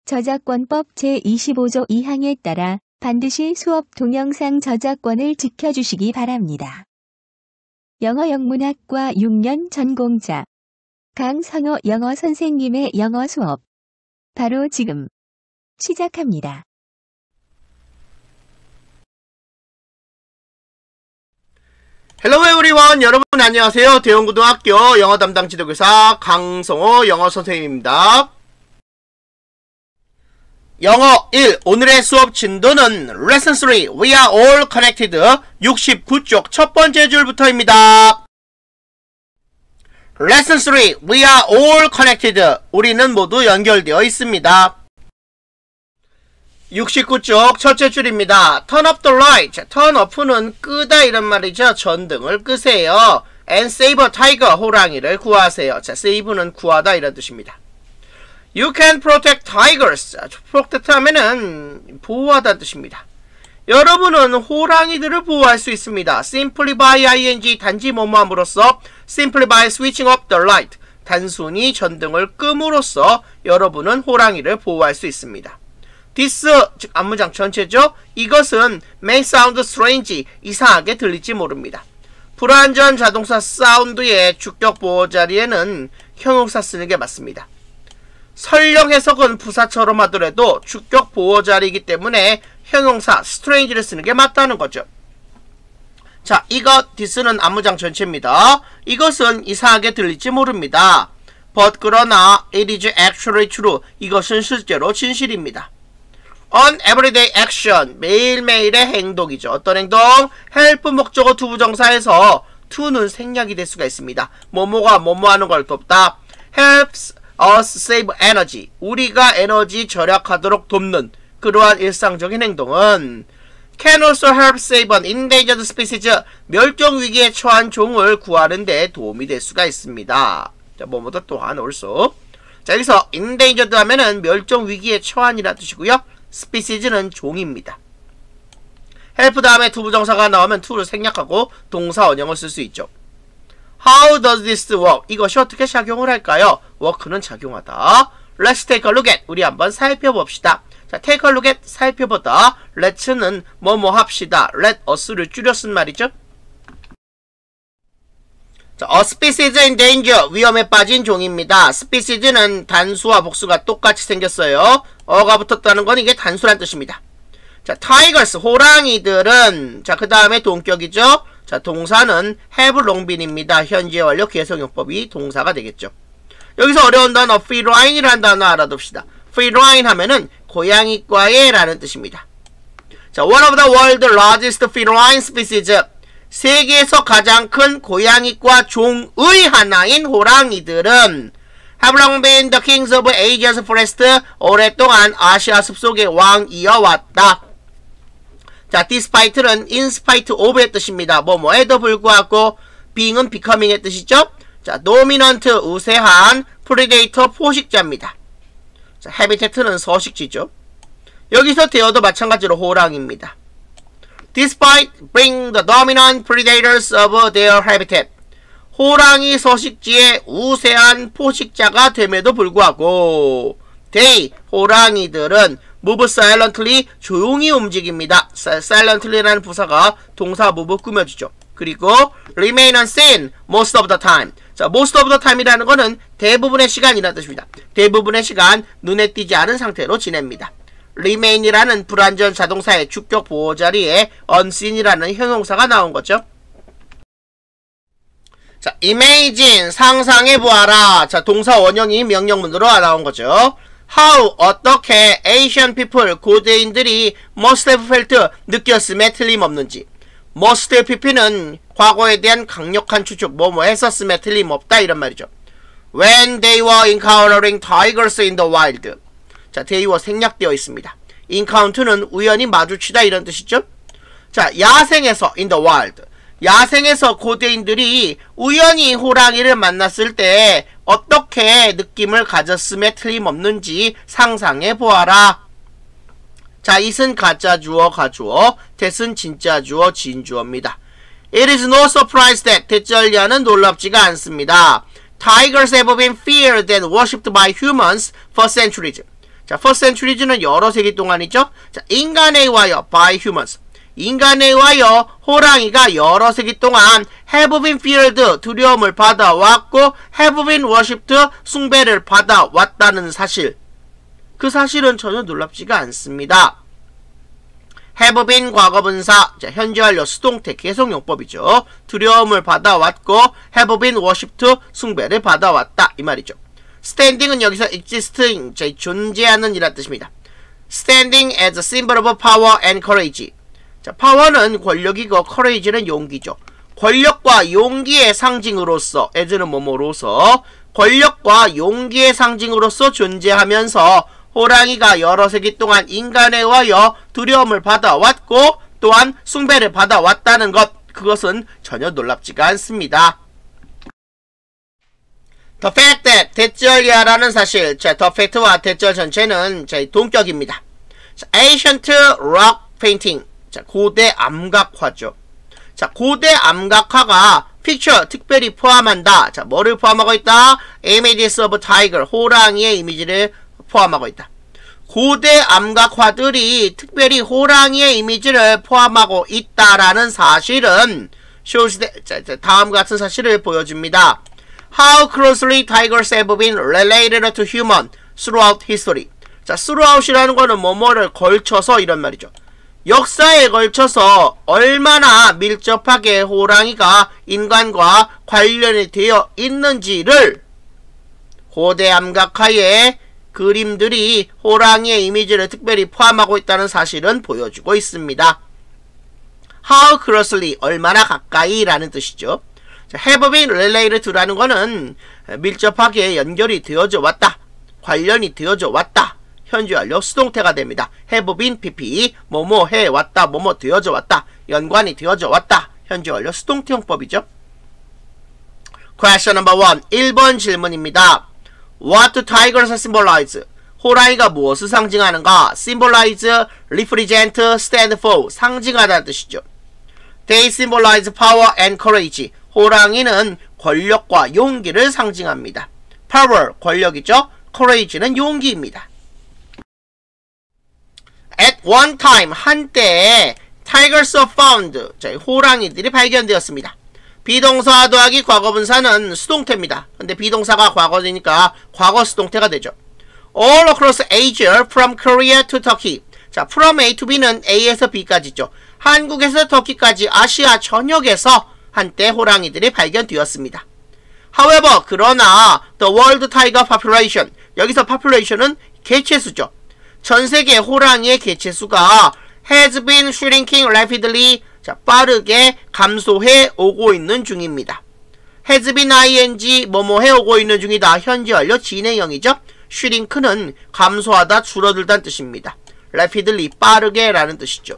저작권법 제25조 2항에 따라 반드시 수업 동영상 저작권을 지켜주시기 바랍니다. 영어 영문학과 6년 전공자 강선호 영어 선생님의 영어 수업 바로 지금 시작합니다. Hello everyone! 여러분 안녕하세요. 대원고등학교 영어 담당 지도교사 강성호 영어 선생님입니다. 영어 1 오늘의 수업 진도는 Lesson 3 We are all connected 69쪽 첫 번째 줄부터입니다. Lesson 3 We are all connected 우리는 모두 연결되어 있습니다. 69쪽 첫째 줄입니다. Turn up the light. Turn off는 끄다 이런 말이죠. 전등을 끄세요. And save a tiger. 호랑이를 구하세요. 자, save는 구하다 이런 뜻입니다. You can protect tigers. protect 하면은 보호하다는 뜻입니다. 여러분은 호랑이들을 보호할 수 있습니다. Simply by ing 단지 뭐뭐함으로써 Simply by switching up the light. 단순히 전등을 끔으로써 여러분은 호랑이를 보호할 수 있습니다. This, 즉 앞문장 전체죠. 이것은 may sound strange, 이상하게 들릴지 모릅니다. 불완전 자동사 사운드의 주격 보호 자리에는 형용사 쓰는 게 맞습니다. 설령 해석은 부사처럼 하더라도 주격 보호 자리이기 때문에 형용사 strange를 쓰는 게 맞다는 거죠. 자, 이것, this는 앞문장 전체입니다. 이것은 이상하게 들릴지 모릅니다. But 그러나 it is actually true, 이것은 실제로 진실입니다. On everyday action, 매일매일의 행동이죠. 어떤 행동? help 목적어 투부정사에서 to는 생략이 될 수가 있습니다. 뭐뭐가 뭐뭐하는 걸 돕다. helps us save energy, 우리가 에너지 절약하도록 돕는 그러한 일상적인 행동은 can also help save an endangered species, 멸종위기에 처한 종을 구하는 데 도움이 될 수가 있습니다. 자, 뭐뭐도 또한 also. 자, 여기서 endangered 하면은 멸종위기에 처한이라는 뜻이고요. 스피시즈는 종입니다. help 다음에 투부정사가 나오면 to를 생략하고 동사 원형을 쓸 수 있죠. How does this work? 이것이 어떻게 작용을 할까요? work는 작용하다. Let's take a look at. 우리 한번 살펴봅시다. 자, take a look at 살펴보다. Let's는 뭐뭐 합시다. Let us를 줄여 쓴 말이죠. 자, a species in danger. 위험에 빠진 종입니다. species는 단수와 복수가 똑같이 생겼어요. 어가 붙었다는 건 이게 단수란 뜻입니다. 자, tigers, 호랑이들은, 자, 그 다음에 동격이죠. 자, 동사는 have long been입니다. 현재 완료 계속용법이 동사가 되겠죠. 여기서 어려운 단어 feline이라는 단어 알아둡시다. feline 하면은 고양이과의 라는 뜻입니다. 자, one of the world's largest feline species. 세계에서 가장 큰 고양이과 종의 하나인 호랑이들은 have long been the kings of Asia's forest. 오랫동안 아시아 숲속의 왕이어왔다. 자, despite는 in spite of의 뜻입니다. 뭐뭐에도 불구하고 being은 becoming의 뜻이죠. 자, dominant 우세한 predator 포식자입니다. 자, habitat는 서식지죠. 여기서 대어도 마찬가지로 호랑이입니다. Despite being the dominant predators of their habitat. 호랑이 서식지의 우세한 포식자가 됨에도 불구하고 they, 호랑이들은 move silently, 조용히 움직입니다. silently라는 부사가 동사 move 꾸며주죠. 그리고 remain unseen most of the time. 자, most of the time이라는 거는 대부분의 시간이라는 뜻입니다. 대부분의 시간 눈에 띄지 않은 상태로 지냅니다. remain이라는 불완전 자동사의 주격 보호 자리에 unseen이라는 형용사가 나온 거죠. 자, imagine 상상해보아라. 자, 동사 원형이 명령문으로 나온 거죠. How 어떻게 Asian people 고대인들이 must have felt 느꼈음에 틀림없는지. must have pp는 과거에 대한 강력한 추측 뭐뭐 했었음에 틀림없다 이런 말이죠. When they were encountering tigers in the wild. 자, 대의어 생략되어 있습니다. encounter는 우연히 마주치다 이런 뜻이죠. 자, 야생에서 in the wild. 야생에서 고대인들이 우연히 호랑이를 만났을 때 어떻게 느낌을 가졌음에 틀림없는지 상상해 보아라. 자, it은 가짜 주어 가주어, that은 진짜 주어 진주어입니다. It is no surprise that 대절리아는 놀랍지가 않습니다. Tigers have been feared and worshipped by humans for centuries. 자, first centuries는 여러 세기 동안이죠. 자, 인간에 의하여 by humans. 인간에 의하여 호랑이가 여러 세기 동안 have been feared 두려움을 받아왔고 have been worshipped 숭배를 받아왔다는 사실. 그 사실은 전혀 놀랍지가 않습니다. have been 과거분사, 자, 현재 완료 수동태 계속용법이죠. 두려움을 받아왔고 have been worshipped 숭배를 받아왔다 이 말이죠. standing은 여기서 existing, 자, 존재하는 이란 뜻입니다. standing as a symbol of power and courage. 자, 파워는 권력이고 courage는 용기죠. 권력과 용기의 상징으로서, as는 뭐뭐로서, 권력과 용기의 상징으로서 존재하면서 호랑이가 여러 세기 동안 인간에 의하여 두려움을 받아왔고 또한 숭배를 받아왔다는 것, 그것은 전혀 놀랍지가 않습니다. The fact that 대절이야라는 사실, 자, the fact와 대절 전체는 자, 동격입니다. 자, ancient rock painting, 자, 고대 암각화죠. 자, 고대 암각화가 picture 특별히 포함한다. 자, 뭐를 포함하고 있다? images of tiger, 호랑이의 이미지를 포함하고 있다. 고대 암각화들이 특별히 호랑이의 이미지를 포함하고 있다라는 사실은 shows that, 자, 다음 같은 사실을 보여줍니다. How closely tigers have been related to human throughout history. 자, throughout이라는 거는 뭐뭐를 걸쳐서 이런 말이죠. 역사에 걸쳐서 얼마나 밀접하게 호랑이가 인간과 관련이 되어 있는지를 고대 암각화의 그림들이 호랑이의 이미지를 특별히 포함하고 있다는 사실은 보여주고 있습니다. How closely, 얼마나 가까이 라는 뜻이죠. 자, have been related to라는 거는 밀접하게 연결이 되어져 왔다, 관련이 되어져 왔다. 현재 완료 수동태가 됩니다. have been pp, 뭐뭐 해왔다, 뭐뭐 되어져 왔다, 연관이 되어져 왔다. 현재 완료 수동태 용법이죠. Question number 1, 1번 질문입니다. What do tigers symbolize? 호랑이가 무엇을 상징하는가? Symbolize, represent, stand for, 상징하다는 뜻이죠. They symbolize power and courage. 호랑이는 권력과 용기를 상징합니다. Power, 권력이죠. Courage는 용기입니다. At one time, 한때 tigers are found. 자, 호랑이들이 발견되었습니다. 비동사 더하기 과거분사는 수동태입니다. 근데 비동사가 과거니까 과거 수동태가 되죠. All across Asia, from Korea to Turkey. 자, from A to B는 A에서 B까지죠. 한국에서 터키까지 아시아 전역에서 한때 호랑이들이 발견되었습니다. However, 그러나 the world tiger population, 여기서 population은 개체수죠. 전세계 호랑이의 개체수가 has been shrinking rapidly, 자, 빠르게 감소해 오고 있는 중입니다. has been ing, 뭐뭐해 오고 있는 중이다. 현재 완료 진행형이죠. shrink는 감소하다, 줄어들다는 뜻입니다. rapidly, 빠르게 라는 뜻이죠.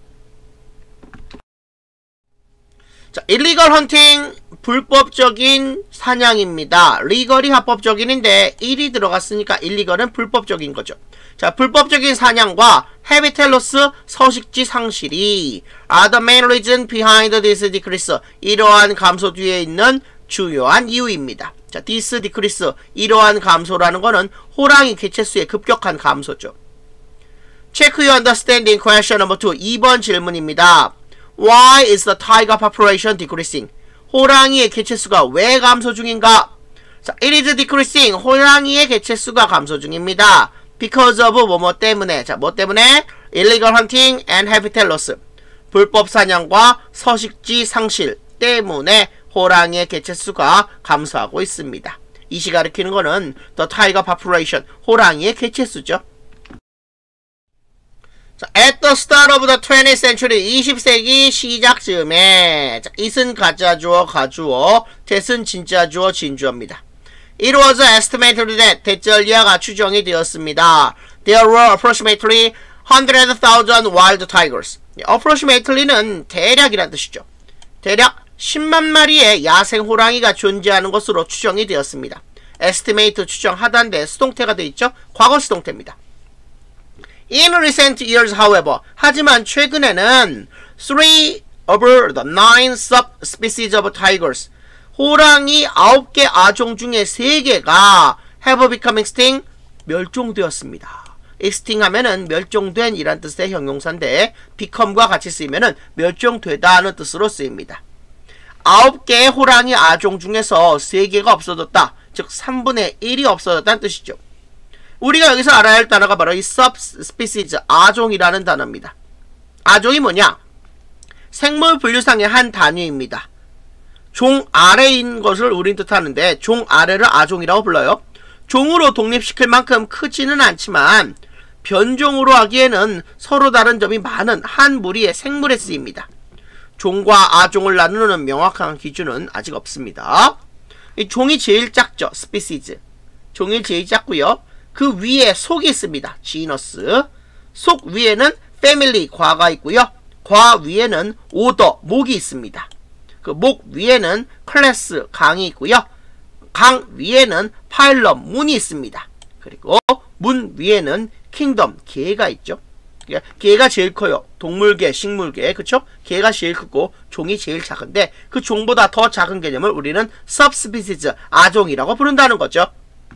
자, illegal hunting, 불법적인 사냥입니다. legal이 합법적인인데 1이 들어갔으니까 illegal은 불법적인 거죠. 자, 불법적인 사냥과 habitat loss, 서식지 상실이 are the main reason behind this decrease. 이러한 감소 뒤에 있는 주요한 이유입니다. 자, this decrease, 이러한 감소라는 거는 호랑이 개체수의 급격한 감소죠. Check your understanding question number 2. 2번 질문입니다. Why is the tiger population decreasing? 호랑이의 개체수가 왜 감소 중인가? 자, it is decreasing. 호랑이의 개체수가 감소 중입니다. Because of 뭐뭐 때문에. 자, 뭐 때문에? Illegal hunting and habitat loss. 불법 사냥과 서식지 상실 때문에 호랑이의 개체수가 감소하고 있습니다. 이시 가리키는 거는 the tiger population, 호랑이의 개체수죠. 자, at the start of the 20th century, 20세기 시작 즈음에, 자, it은 가짜주어, 가주어, that은 진짜주어, 진주어입니다. It was estimated that, 대절리아가 추정이 되었습니다. There were approximately 100,000 wild tigers. approximately는 대략이란 뜻이죠. 대략 10만 마리의 야생 호랑이가 존재하는 것으로 추정이 되었습니다. estimate 추정하다인데 수동태가 되어 있죠. 과거 수동태입니다. In recent years, however, 하지만 최근에는 3 over the 9 subspecies of tigers, 호랑이 9개 아종 중에 3개가 have become extinct, 멸종되었습니다. extinct 하면은 멸종된 이란 뜻의 형용사인데 become과 같이 쓰이면은 멸종되다는 뜻으로 쓰입니다. 9개의 호랑이 아종 중에서 3개가 없어졌다. 즉 3분의 1이 없어졌다는 뜻이죠. 우리가 여기서 알아야 할 단어가 바로 이 subspecies, 아종이라는 단어입니다. 아종이 뭐냐? 생물 분류상의 한 단위입니다. 종 아래인 것을 우린 뜻하는데 종 아래를 아종이라고 불러요. 종으로 독립시킬 만큼 크지는 않지만 변종으로 하기에는 서로 다른 점이 많은 한 무리의 생물에 쓰입니다. 종과 아종을 나누는 명확한 기준은 아직 없습니다. 이 종이 제일 작죠. species. 종이 제일 작고요. 그 위에 속이 있습니다. genus. 속 위에는 family, 과가 있고요. 과 위에는 order, 목이 있습니다. 그 목 위에는 클래스, 강이 있고요. 강 위에는 파일럼, 문이 있습니다. 그리고 문 위에는 킹덤, 개가 있죠. 개가 제일 커요. 동물계, 식물계, 그쵸? 개가 제일 크고 종이 제일 작은데 그 종보다 더 작은 개념을 우리는 subspecies, 아종이라고 부른다는 거죠.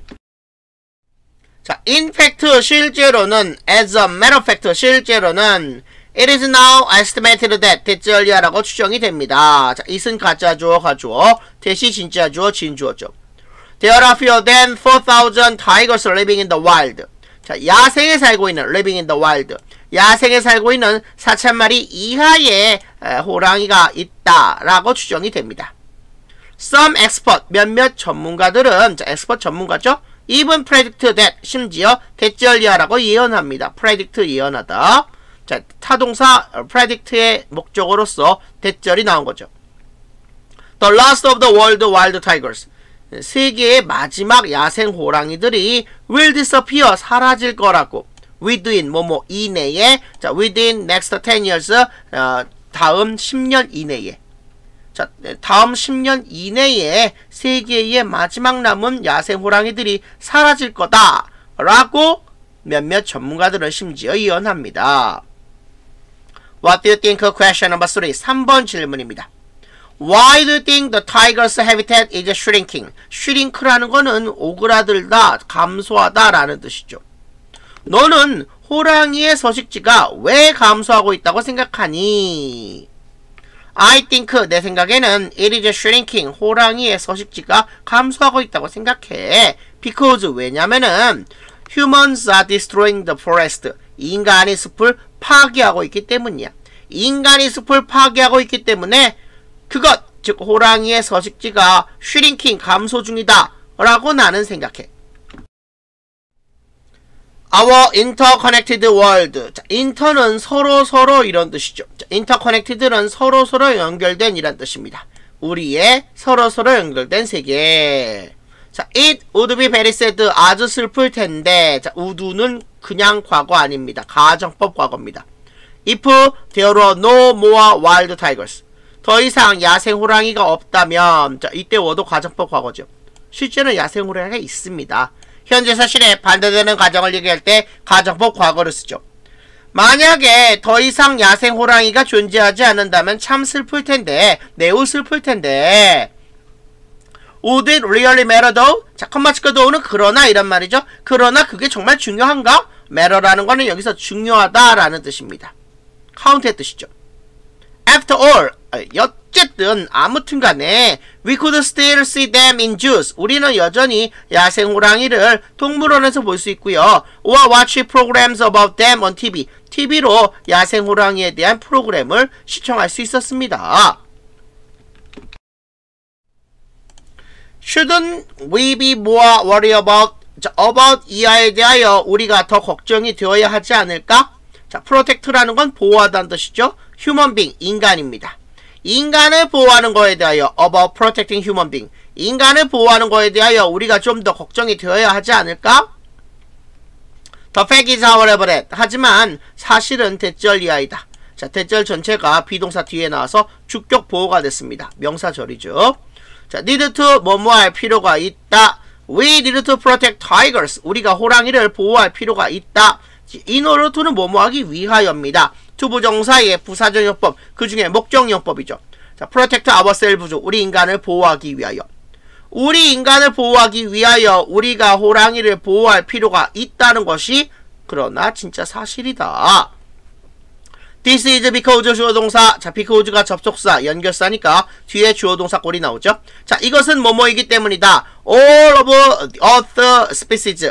자, in fact, 실제로는, as a matter of fact, 실제로는 It is now estimated that 대절리아라고 추정이 됩니다. 자, it은 가짜주어, 가주어, 대시 진짜주어, 진주어죠. There are fewer than 4,000 tigers living in the wild. 자, 야생에 살고 있는, living in the wild. 야생에 살고 있는 4,000마리 이하의 호랑이가 있다라고 추정이 됩니다. Some expert, 몇몇 전문가들은, 자, expert 전문가죠? Even predict that, 심지어 대절리아라고 예언합니다. predict, 예언하다. 자, 타동사 predict의 목적어로서 대절이 나온 거죠. The last of the world wild tigers. 세계의 마지막 야생 호랑이들이 will disappear, 사라질 거라고. within, 뭐뭐 이내에, 자, within next 10 years, 다음 10년 이내에. 자, 다음 10년 이내에 세계의 마지막 남은 야생 호랑이들이 사라질 거다. 라고 몇몇 전문가들은 심지어 예언합니다. What do you think? Question number 3. 3번 질문입니다. Why do you think the tiger's habitat is shrinking? shrink라는 거는 오그라들다, 감소하다 라는 뜻이죠. 너는 호랑이의 서식지가 왜 감소하고 있다고 생각하니? I think, 내 생각에는 it is shrinking, 호랑이의 서식지가 감소하고 있다고 생각해. Because, 왜냐면은 humans are destroying the forest. 인간이 숲을 파괴하고 있기 때문이야. 인간이 숲을 파괴하고 있기 때문에 그것, 즉 호랑이의 서식지가 shrinking, 감소 중이다 라고 나는 생각해. Our interconnected world. 자, inter는 서로 이런 뜻이죠. 자, interconnected는 서로 연결된 이란 뜻입니다. 우리의 서로 연결된 세계. 자, it would be very sad. 아주 슬플 텐데. 자, would는 그냥 과거 아닙니다. 가정법 과거입니다. If there were no more wild tigers. 더 이상 야생 호랑이가 없다면, 자, 이때 워도 가정법 과거죠. 실제는 야생 호랑이가 있습니다. 현재 사실에 반대되는 가정을 얘기할 때 가정법 과거를 쓰죠. 만약에 더 이상 야생 호랑이가 존재하지 않는다면 참 슬플 텐데, 매우 슬플 텐데. Would it really matter though? 자, 컴마치크 though는 그러나 이란 말이죠. 그러나 그게 정말 중요한가? matter라는 거는 여기서 중요하다라는 뜻입니다. 카운트의 뜻이죠. After all, 어쨌든 아무튼 간에 we could still see them in zoos. 우리는 여전히 야생 호랑이를 동물원에서 볼 수 있고요. or watch programs about them on TV. TV로 야생 호랑이에 대한 프로그램을 시청할 수 있었습니다. Shouldn't we be more worried about, 자, about 이하에 대하여 우리가 더 걱정이 되어야 하지 않을까? 자, protect라는 건 보호하다는 뜻이죠. human being, 인간입니다. 인간을 보호하는 거에 대하여 about protecting human being. 인간을 보호하는 거에 대하여 우리가 좀 더 걱정이 되어야 하지 않을까? The fact is however that. 하지만 사실은 대절이하이다. 자, 대절 전체가 비동사 뒤에 나와서 주격 보호가 됐습니다. 명사절이죠. 자, need to 뭐뭐할 필요가 있다. We need to protect tigers. 우리가 호랑이를 보호할 필요가 있다. in order to는 뭐뭐하기 위하여입니다. 투부정사의 부사적용법, 그 중에 목적용법이죠. 자, protect ourselves. 우리 인간을 보호하기 위하여. 우리 인간을 보호하기 위하여 우리가 호랑이를 보호할 필요가 있다는 것이 그러나 진짜 사실이다. This is because 주어 동사. 자, because가 접속사, 연결사니까 뒤에 주어 동사 꼴이 나오죠. 자, 이것은 뭐뭐이기 때문이다. All of Earth species.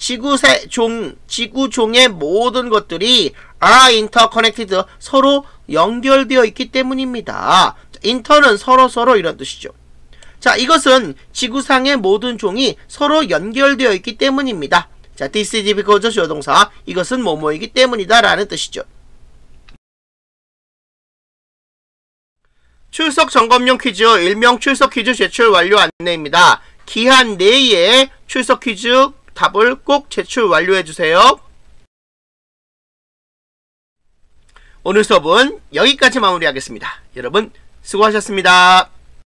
지구종의 모든 것들이 are interconnected. 서로 연결되어 있기 때문입니다. inter는 서로 이런 뜻이죠. 자, 이것은 지구상의 모든 종이 서로 연결되어 있기 때문입니다. 자, this is because 주어 동사. 이것은 뭐뭐이기 때문이다 라는 뜻이죠. 출석 점검용 퀴즈, 일명 출석 퀴즈 제출 완료 안내입니다. 기한 내에 출석 퀴즈 답을 꼭 제출 완료해주세요. 오늘 수업은 여기까지 마무리하겠습니다. 여러분 수고하셨습니다.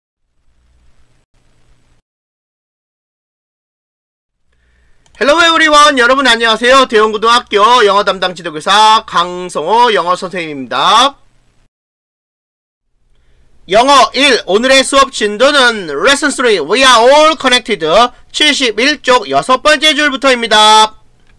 Hello everyone. 여러분 안녕하세요. 대원고등학교 영어 담당 지도교사 강성호 영어 선생님입니다. 영어 1 오늘의 수업 진도는 Lesson 3 We are all connected 71쪽 6번째 줄부터입니다.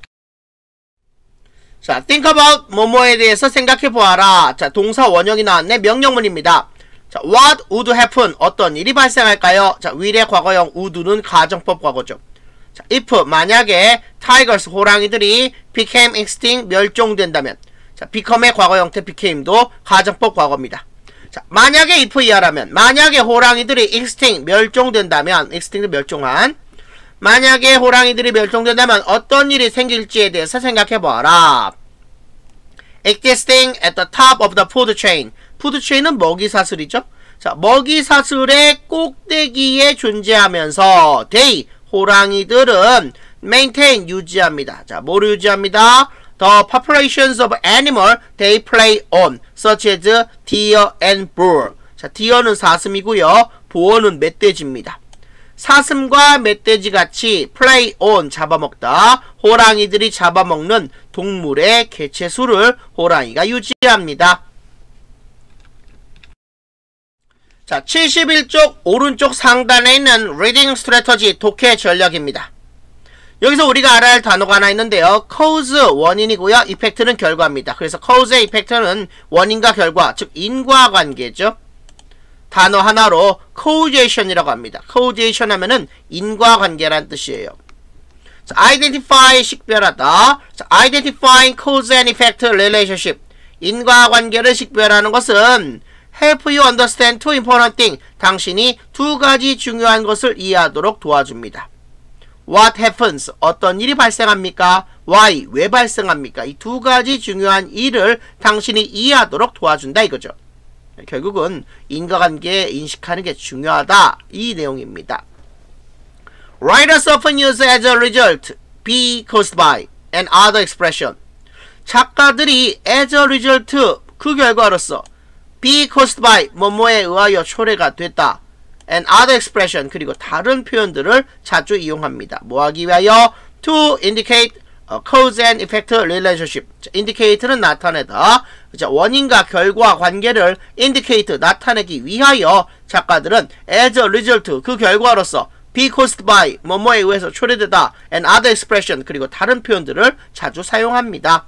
자, think about 뭐뭐에 대해서 생각해보아라. 자, 동사 원형이 나왔네. 명령문입니다. 자, what would happen 어떤 일이 발생할까요? 자, will의 과거형 would는 가정법 과거죠. 자, if 만약에 tigers 호랑이들이 became extinct 멸종된다면 자, become의 과거 형태 became도 가정법 과거입니다. 자, 만약에 if 이하라면 만약에 호랑이들이 extinct 멸종된다면 extinct 멸종한 만약에 호랑이들이 멸종된다면 어떤 일이 생길지에 대해서 생각해보아라. existing at the top of the food chain. food chain은 먹이사슬이죠. 자, 먹이사슬의 꼭대기에 존재하면서 they 호랑이들은 maintain 유지합니다. 자, 뭐를 유지합니다? The populations of animal they prey on, such as deer and boar. 자, deer는 사슴이고요. boar는 멧돼지입니다. 사슴과 멧돼지 같이 prey on 잡아먹다. 호랑이들이 잡아먹는 동물의 개체수를 호랑이가 유지합니다. 자, 71쪽 오른쪽 상단에 있는 reading strategy 독해 전략입니다. 여기서 우리가 알아야 할 단어가 하나 있는데요. cause 원인이고요. effect는 결과입니다. 그래서 cause의 effect는 원인과 결과, 즉 인과관계죠. 단어 하나로 causation이라고 합니다. causation 하면은 인과관계란 뜻이에요. 자, identify 식별하다. 자, identifying cause and effect relationship. 인과관계를 식별하는 것은 help you understand two important things. 당신이 두 가지 중요한 것을 이해하도록 도와줍니다. What happens? 어떤 일이 발생합니까? Why? 왜 발생합니까? 이 두 가지 중요한 일을 당신이 이해하도록 도와준다 이거죠. 결국은 인과관계 인식하는 게 중요하다 이 내용입니다. Writers often use as a result, be caused by, and other expression. 작가들이 as a result, 그 결과로서 be caused by, 뭐뭐에 의하여 초래가 됐다. and other expression, 그리고 다른 표현들을 자주 이용합니다. 뭐하기 위하여? to indicate a cause and effect relationship. indicate는 나타내다. 원인과 결과 관계를 indicate, 나타내기 위하여 작가들은 as a result, 그 결과로서 be caused by, 뭐뭐에 의해서 초래되다. and other expression, 그리고 다른 표현들을 자주 사용합니다.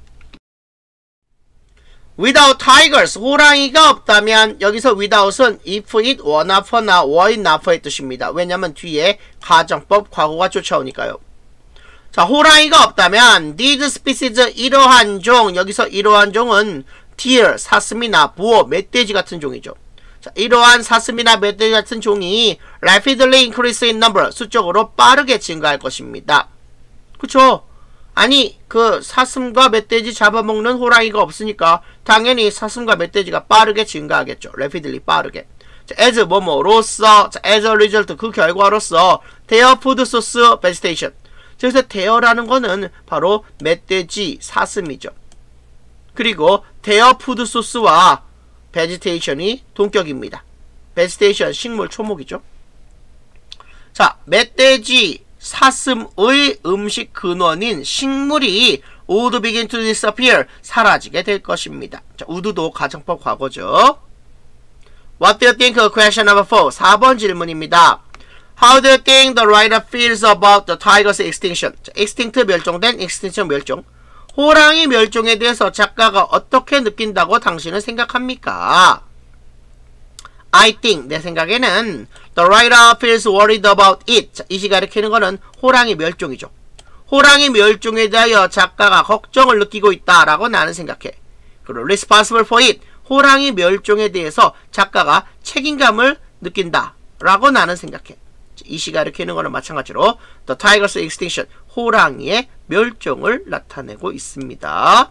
Without tigers, 호랑이가 없다면 여기서 without은 if it were not for나 were it not for의 뜻입니다. 왜냐면 뒤에 가정법 과거가 쫓아오니까요. 자, 호랑이가 없다면 these species, 이러한 종, 여기서 이러한 종은 deer, 사슴이나 boar, 멧돼지 같은 종이죠. 자, 이러한 사슴이나 멧돼지 같은 종이 rapidly increase in number, 수적으로 빠르게 증가할 것입니다. 그쵸? 아니, 그 사슴과 멧돼지 잡아먹는 호랑이가 없으니까 당연히 사슴과 멧돼지가 빠르게 증가하겠죠. rapidly, 빠르게. 자, as 뭐뭐로서, 자, as a result, 그 결과로서 their food source vegetation. 그래서 their라는 거는 바로 멧돼지, 사슴이죠. 그리고 their food source와 vegetation이 동격입니다. vegetation, 식물, 초목이죠. 자, 멧돼지, 사슴의 음식 근원인 식물이 would begin to disappear, 사라지게 될 것입니다. 자, would도 가정법 과거죠. What do you think? Question number 4. 4번 질문입니다. How do you think the writer feels about the tiger's extinction? 자, extinct 멸종된, extinction 멸종. 호랑이 멸종에 대해서 작가가 어떻게 느낀다고 당신은 생각합니까? I think, 내 생각에는 the writer feels worried about it. 자, 이시 가리키는 거는 호랑이 멸종이죠. 호랑이 멸종에 대하여 작가가 걱정을 느끼고 있다라고 나는 생각해. 그리고 responsible for it. 호랑이 멸종에 대해서 작가가 책임감을 느낀다라고 나는 생각해. 이시 가리키는 거는 마찬가지로 the tiger's extinction. 호랑이의 멸종을 나타내고 있습니다.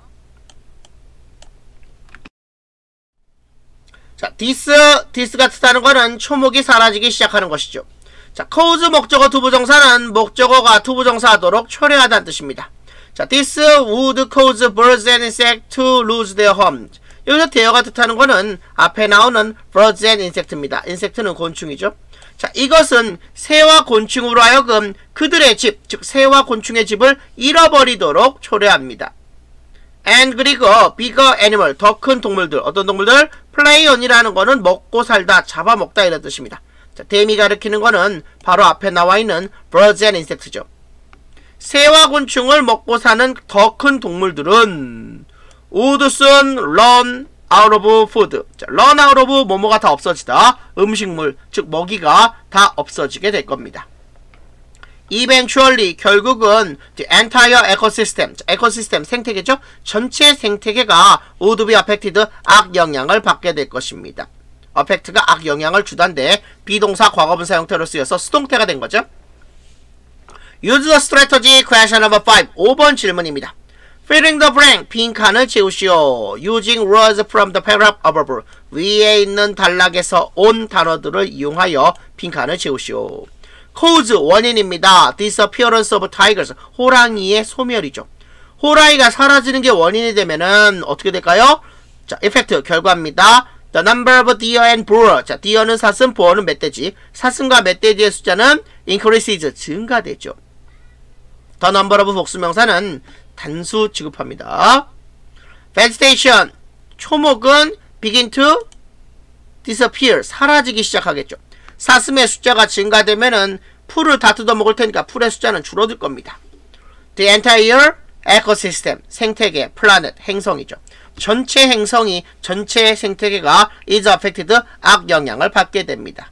자, this가 뜻하는 거는 초목이 사라지기 시작하는 것이죠. 자, cause 목적어 투부정사는 목적어가 투부정사하도록 초래하다는 뜻입니다. 자, this would cause birds and insects to lose their homes. 여기서 대어가 뜻하는 거는 앞에 나오는 birds and insect입니다. 인섹트는 곤충이죠. 자, 이것은 새와 곤충으로 하여금 그들의 집, 즉 새와 곤충의 집을 잃어버리도록 초래합니다. and 그리고 bigger animal, 더 큰 동물들, 어떤 동물들? play on이라는 거는 먹고 살다, 잡아먹다 이런 뜻입니다. 자, 댐이 가리키는 거는 바로 앞에 나와 있는 birds and insect죠. 새와 곤충을 먹고 사는 더 큰 동물들은 would soon run out of food. 자, run out of 뭐뭐가 다 없어지다. 음식물, 즉 먹이가 다 없어지게 될 겁니다. eventually, 결국은 the entire ecosystem, 에코시스템 생태계죠. 전체 생태계가 would be affected, 악영향을 받게 될 것입니다. affect가 악영향을 주다인데 비동사 과거분사 형태로 쓰여서 수동태가 된 거죠. use the strategy question number 5. 5번 질문입니다. filling the blank, 빈칸을 채우시오. using words from the paragraph above. 위에 있는 단락에서 온 단어들을 이용하여 빈칸을 채우시오. cause, 원인입니다. disappearance of tigers, 호랑이의 소멸이죠. 호랑이가 사라지는 게 원인이 되면은 어떻게 될까요? 자, effect, 결과입니다. The number of deer and boar. 자, deer는 사슴, boar는 멧돼지. 사슴과 멧돼지의 숫자는 increases, 증가되죠. The number of 복수명사는 단수 취급합니다. vegetation, 초목은 begin to disappear, 사라지기 시작하겠죠. 사슴의 숫자가 증가되면은 풀을 다 뜯어먹을 테니까 풀의 숫자는 줄어들 겁니다. The entire ecosystem, 생태계, planet, 행성이죠. 전체 행성이, 전체 생태계가 is affected, 악영향을 받게 됩니다.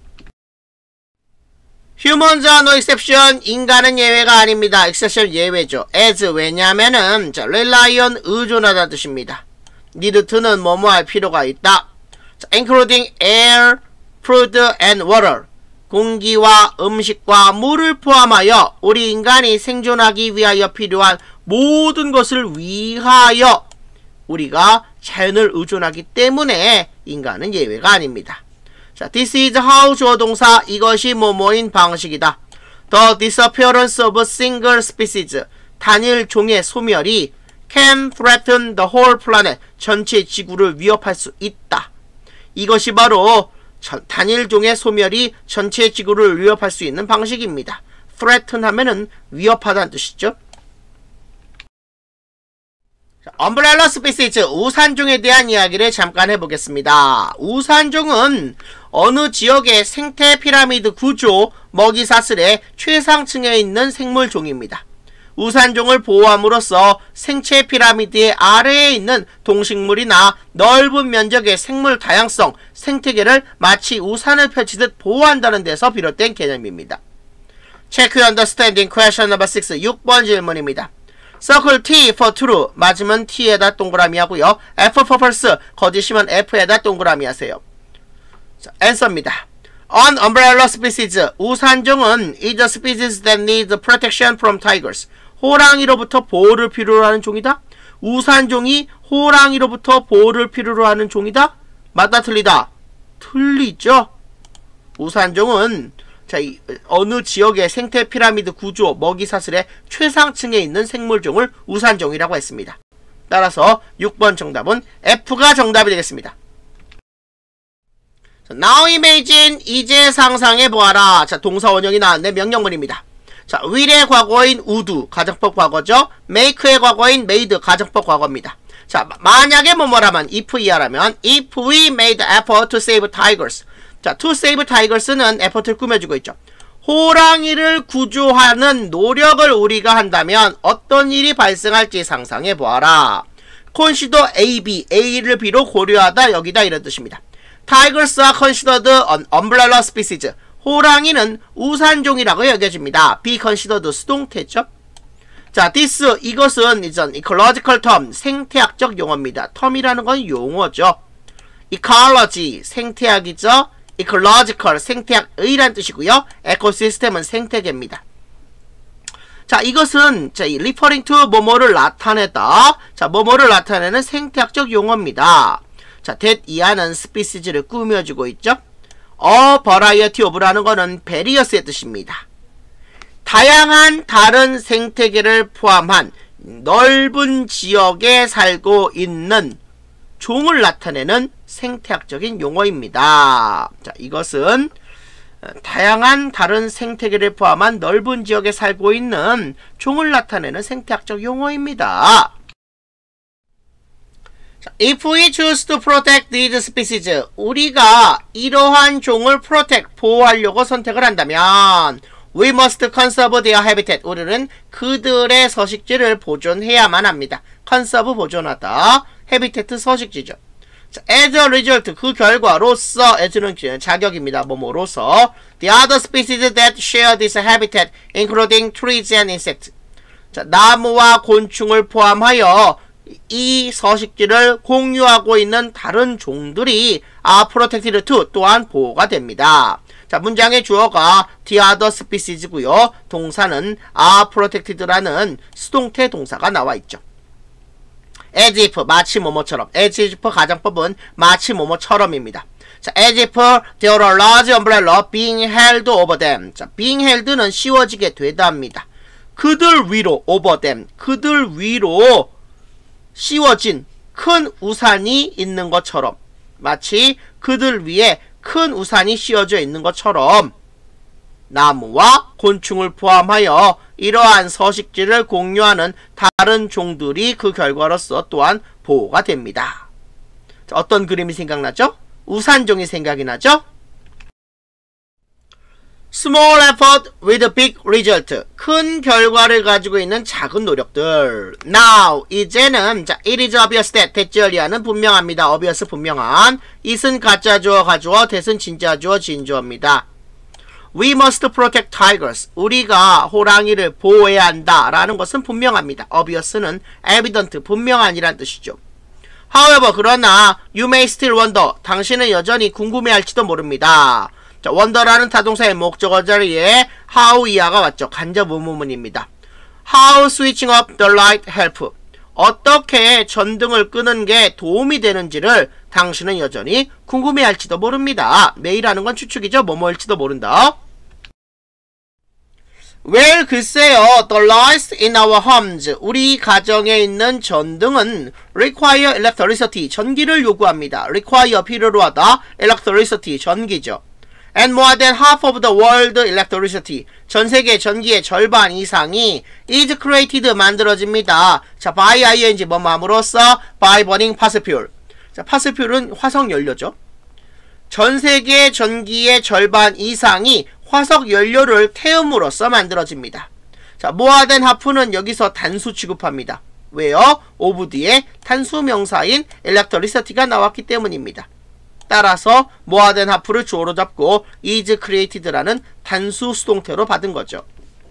Humans are no exception, 인간은 예외가 아닙니다. exception 예외죠. as, 왜냐면은 자, rely on, 의존하다는 뜻입니다. need to는 뭐뭐 할 필요가 있다. 자, including air, food and water, 공기와 음식과 물을 포함하여 우리 인간이 생존하기 위하여 필요한 모든 것을 위하여 우리가 자연을 의존하기 때문에 인간은 예외가 아닙니다. 자, this is how 주어 동사, 이것이 뭐뭐인 방식이다. The disappearance of a single species, 단일 종의 소멸이 can threaten the whole planet, 전체 지구를 위협할 수 있다. 이것이 바로 단일 종의 소멸이 전체 지구를 위협할 수 있는 방식입니다. threaten 하면은 위협하다는 뜻이죠. umbrella species, 우산종에 대한 이야기를 잠깐 해보겠습니다. 우산종은 어느 지역의 생태 피라미드 구조, 먹이사슬의 최상층에 있는 생물종입니다. 우산종을 보호함으로써 생체 피라미드의 아래에 있는 동식물이나 넓은 면적의 생물 다양성, 생태계를 마치 우산을 펼치듯 보호한다는 데서 비롯된 개념입니다. Check your understanding question number 6. 6번 질문입니다. Circle T for true, 맞으면 T에다 동그라미 하고요. F for false, 거짓이면 F에다 동그라미 하세요. 자, answer입니다. An umbrella species, 우산종은 is a species that needs protection from tigers. 호랑이로부터 보호를 필요로 하는 종이다. 우산종이 호랑이로부터 보호를 필요로 하는 종이다. 맞다 틀리다? 틀리죠. 우산종은 자, 어느 지역의 생태 피라미드 구조, 먹이사슬의 최상층에 있는 생물종을 우산종이라고 했습니다. 따라서 6번 정답은 F가 정답이 되겠습니다. 자, Now imagine, 이제 상상해보아라. 자, 동사 원형이 나왔는데 명령문입니다. 자, will의 과거인 would, 가정법 과거죠. make의 과거인 made, 가정법 과거입니다. 자, 만약에 뭐뭐라면, if 이하라면 if we made effort to save tigers. 자, to save tigers는 effort를 꾸며주고 있죠. 호랑이를 구조하는 노력을 우리가 한다면 어떤 일이 발생할지 상상해 보아라. Consider A, B, A를 B로 고려하다 여기다 이런 뜻입니다. Tigers are considered an umbrella species. 호랑이는 우산종이라고 여겨집니다. be considered 수동태죠. 자, this 이것은 이전 ecological term 생태학적 용어입니다. term이라는 건 용어죠. ecology 생태학이죠. ecological 생태학의란 뜻이고요. 에코시스템은 생태계입니다. 자, 이것은 자, referring to 뭐뭐를 나타내다. 자, 뭐뭐를 나타내는 생태학적 용어입니다. 자, that 이하는 species를 꾸며주고 있죠. A variety of라는 거는 various의 뜻입니다. 다양한 다른 생태계를 포함한 넓은 지역에 살고 있는 종을 나타내는 생태학적인 용어입니다. 자, 이것은 다양한 다른 생태계를 포함한 넓은 지역에 살고 있는 종을 나타내는 생태학적 용어입니다. If we choose to protect these species, 우리가 이러한 종을 protect, 보호하려고 선택을 한다면 we must conserve their habitat. 우리는 그들의 서식지를 보존해야만 합니다. conserve 보존하다, habitat 서식지죠. As a result, 그 결과로서, as는 자격입니다. 뭐뭐로서 the other species that share this habitat, including trees and insects. 자, 나무와 곤충을 포함하여 이 서식지를 공유하고 있는 다른 종들이 are protected too, 또한 보호가 됩니다. 자, 문장의 주어가 the other species고요. 동사는 are protected라는 수동태 동사가 나와 있죠. as if, 마치 뭐뭐처럼. as if 가정법은 마치 뭐뭐처럼입니다. 자, as if there are a large umbrella being held over them. 자, being held는 씌워지게 되다입니다. 그들 위로, over them, 그들 위로 씌워진 큰 우산이 있는 것처럼, 마치 그들 위에 큰 우산이 씌워져 있는 것처럼 나무와 곤충을 포함하여 이러한 서식지를 공유하는 다른 종들이 그 결과로서 또한 보호가 됩니다. 자, 어떤 그림이 생각나죠? 우산종이 생각이 나죠? Small effort with big result. 큰 결과를 가지고 있는 작은 노력들. Now, 이제는 자, it is obvious that 대절리하는 분명합니다. obvious 분명한. it은 가짜 주어 가주어, that은 진짜 주어 진주어입니다. We must protect tigers. 우리가 호랑이를 보호해야 한다 라는 것은 분명합니다. obvious는 evident, 분명한이란 뜻이죠. However, 그러나 you may still wonder. 당신은 여전히 궁금해할지도 모릅니다. 자, wonder라는 타동사의 목적어 자리에 how 이하가 왔죠. 간접 의문문입니다. How switching up the light help. 어떻게 전등을 끄는 게 도움이 되는지를 당신은 여전히 궁금해할지도 모릅니다. may라는 건 추측이죠. 뭐뭐일지도 모른다. Well, 글쎄요. The lights in our homes. 우리 가정에 있는 전등은 require electricity. 전기를 요구합니다. require 필요로 하다. electricity 전기죠. And more than half of the world electricity. 전 세계 전기의 절반 이상이 is created 만들어집니다. 자, by ing 뭐뭐함으로써 by burning fossil fuel. 자, fossil fuel은 화석 연료죠. 전 세계 전기의 절반 이상이 화석 연료를 태움으로써 만들어집니다. 자, more than half는 여기서 단수 취급합니다. 왜요? of 뒤에 단수 명사인 electricity가 나왔기 때문입니다. 따라서 more than half를 주어로 잡고 is created라는 단수 수동태로 받은 거죠.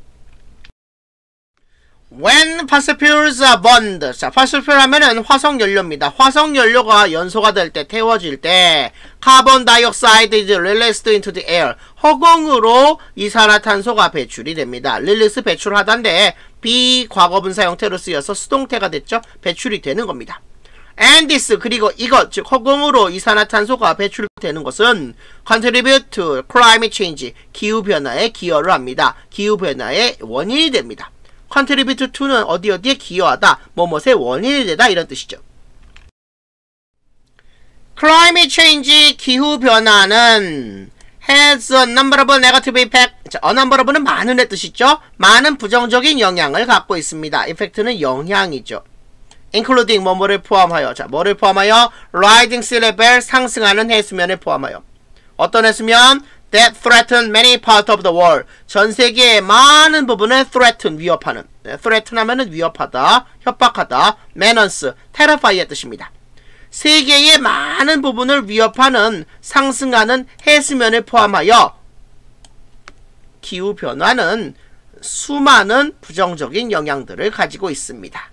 When fossil fuels are burned. 자, fossil fuel 하면은 화석연료입니다. 화석연료가 연소가 될 때, 태워질 때 carbon dioxide is released into the air. 허공으로 이산화탄소가 배출이 됩니다. release 배출하다인데 비과거분사 형태로 쓰여서 수동태가 됐죠. 배출이 되는 겁니다. And this, 그리고 이것, 즉 허공으로 이산화탄소가 배출되는 것은 contribute to climate change, 기후변화에 기여를 합니다. 기후변화의 원인이 됩니다. contribute to는 어디에 기여하다, 뭐뭇의 원인이 되다 이런 뜻이죠. climate change, 기후변화는 has a number of negative impact. 자, a number of는 많은의 뜻이죠. 많은 부정적인 영향을 갖고 있습니다. effect는 영향이죠. including 뭐뭐를 포함하여. 자, 뭐를 포함하여? rising sea level, 상승하는 해수면을 포함하여. 어떤 해수면? that threaten many parts of the world. 전 세계의 많은 부분을 threaten, 위협하는. threaten 하면은 위협하다, 협박하다, menace, terrify의 뜻입니다. 세계의 많은 부분을 위협하는 상승하는 해수면을 포함하여 기후변화는 수많은 부정적인 영향들을 가지고 있습니다.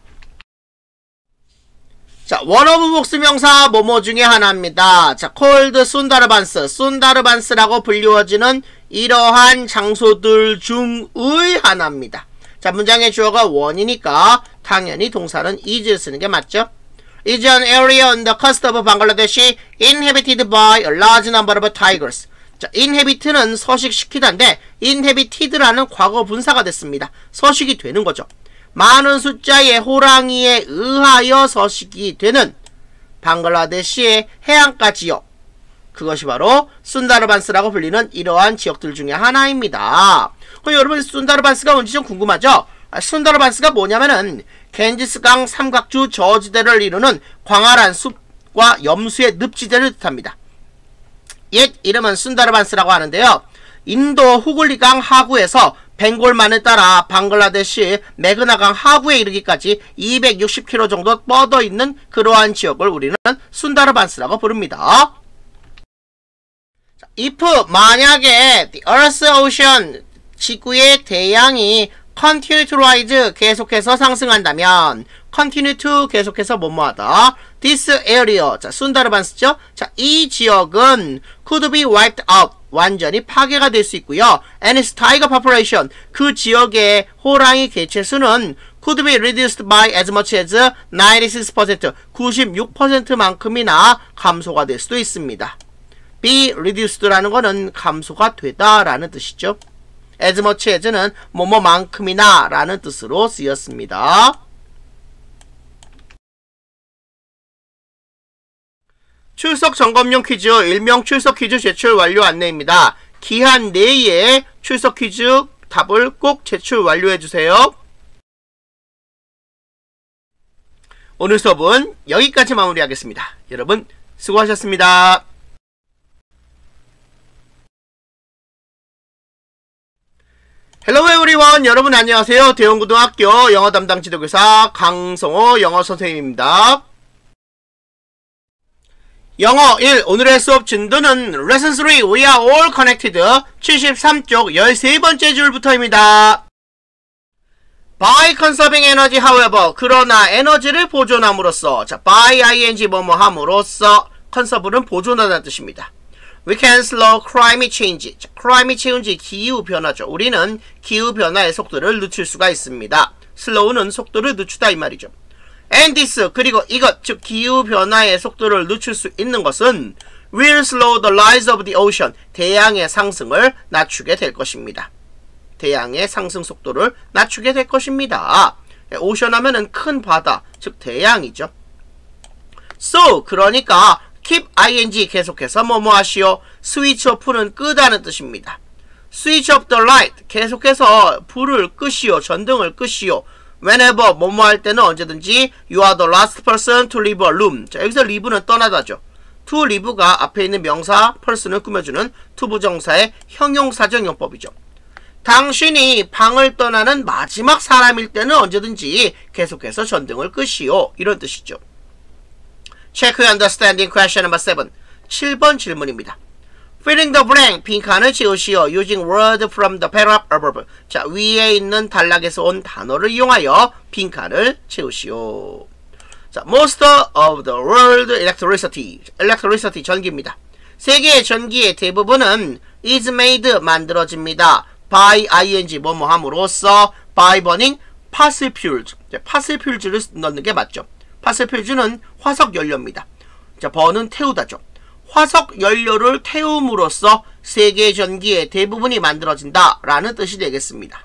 자, 원어브 복수명사 뭐뭐 중에 하나입니다. 자, called 순다르반스, 순다르반스라고 불리워지는 이러한 장소들 중의 하나입니다. 자, 문장의 주어가 원이니까 당연히 동사는 is를 쓰는 게 맞죠? is an area on the coast of Bangladesh inhabited by a large number of tigers. 자, inhabit는 서식시키다인데 inhabited라는 과거 분사가 됐습니다. 서식이 되는 거죠. 많은 숫자의 호랑이에 의하여 서식이 되는 방글라데시의 해안가 지역, 그것이 바로 순다르반스라고 불리는 이러한 지역들 중에 하나입니다. 그럼 여러분 순다르반스가 뭔지 좀 궁금하죠? 순다르반스가 뭐냐면은 겐지스강 삼각주 저지대를 이루는 광활한 숲과 염수의 늪지대를 뜻합니다. 옛 이름은 순다르반스라고 하는데요. 인도 후글리강 하구에서 벵골만을 따라 방글라데시 메그나강 하구에 이르기까지 260km 정도 뻗어 있는 그러한 지역을 우리는 순다르반스라고 부릅니다. if 만약에 the Earth Ocean 지구의 대양이 continue to rise 계속해서 상승한다면 continue to 계속해서 뭐뭐하다 this area 자 순다르반스죠. 자 이 지역은 could be wiped out 완전히 파괴가 될 수 있고요. and its tiger population 그 지역의 호랑이 개체수는 could be reduced by as much as 96% 96%만큼이나 감소가 될 수도 있습니다. be reduced라는 거는 감소가 되다 라는 뜻이죠. as much as는 뭐뭐만큼이나 라는 뜻으로 쓰였습니다. 출석 점검용 퀴즈, 일명 출석 퀴즈 제출 완료 안내입니다. 기한 내에 출석 퀴즈 답을 꼭 제출 완료해주세요. 오늘 수업은 여기까지 마무리하겠습니다. 여러분 수고하셨습니다. Hello everyone, 여러분 안녕하세요. 대원고등학교 영어 담당 지도교사 강성호 영어 선생님입니다. 영어 1 오늘의 수업 진도는 Lesson 3 We are all connected 73쪽 13번째 줄부터입니다. By conserving energy however 그러나 에너지를 보존함으로써 자 by ing 뭐뭐 함으로써 conserve는 보존하다는 뜻입니다. We can slow climate change. 자, climate change 기후변화죠. 우리는 기후변화의 속도를 늦출 수가 있습니다. slow는 속도를 늦추다 이 말이죠. And this 그리고 이것 즉 기후변화의 속도를 늦출 수 있는 것은 will slow the rise of the ocean 대양의 상승을 낮추게 될 것입니다. 대양의 상승 속도를 낮추게 될 것입니다. 오션 하면은 큰 바다 즉 대양이죠. So 그러니까 keep ing 계속해서 뭐뭐 하시오. switch off는 끄다는 뜻입니다. switch off the light 계속해서 불을 끄시오. 전등을 끄시오. whenever 뭐뭐 할 때는 언제든지 you are the last person to leave a room. 자 여기서 leave는 떠나다죠. to leave가 앞에 있는 명사 person을 꾸며주는 투부정사의 형용사적 용법이죠. 당신이 방을 떠나는 마지막 사람일 때는 언제든지 계속해서 전등을 끄시오. 이런 뜻이죠. Check your understanding question number 7. 7번 질문입니다. Filling the blank, 빈칸을 채우시오. Using word from the paragraph above. 자, 위에 있는 단락에서 온 단어를 이용하여 빈칸을 채우시오. 자, most of the world electricity. electricity, 전기입니다. 세계의 전기의 대부분은 is made, 만들어집니다. by ing, 뭐뭐 함으로써 by burning fossil fuels. fossil fuels를 넣는 게 맞죠. fossil fuels는 화석 연료입니다. 자, burn은 태우다죠. 화석 연료를 태움으로써 세계 전기의 대부분이 만들어진다 라는 뜻이 되겠습니다.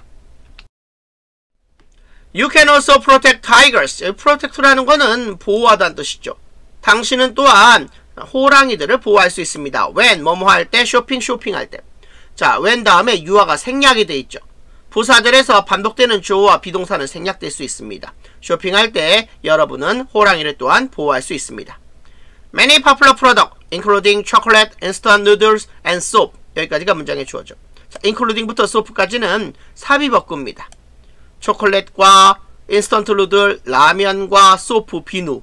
You can also protect tigers. protect라는 거는 보호하다는 뜻이죠. 당신은 또한 호랑이들을 보호할 수 있습니다. when 뭐뭐 할 때, 쇼핑할 때. 자, when 다음에 유아가 생략이 돼 있죠. 부사절에서 반복되는 주어와 비동사는 생략될 수 있습니다. 쇼핑할 때 여러분은 호랑이를 또한 보호할 수 있습니다. Many popular products, including chocolate, instant noodles, and soap. 여기까지가 문장의 주어죠. 자, including부터 soap까지는 삽입어구입니다. 초콜릿과 인스턴트 누들, 라면과 소프, 비누를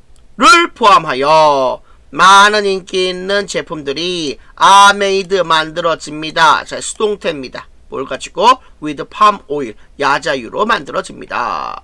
포함하여 많은 인기 있는 제품들이 are made 만들어집니다. 자, 수동태입니다. 뭘 가지고? with palm oil, 야자유로 만들어집니다.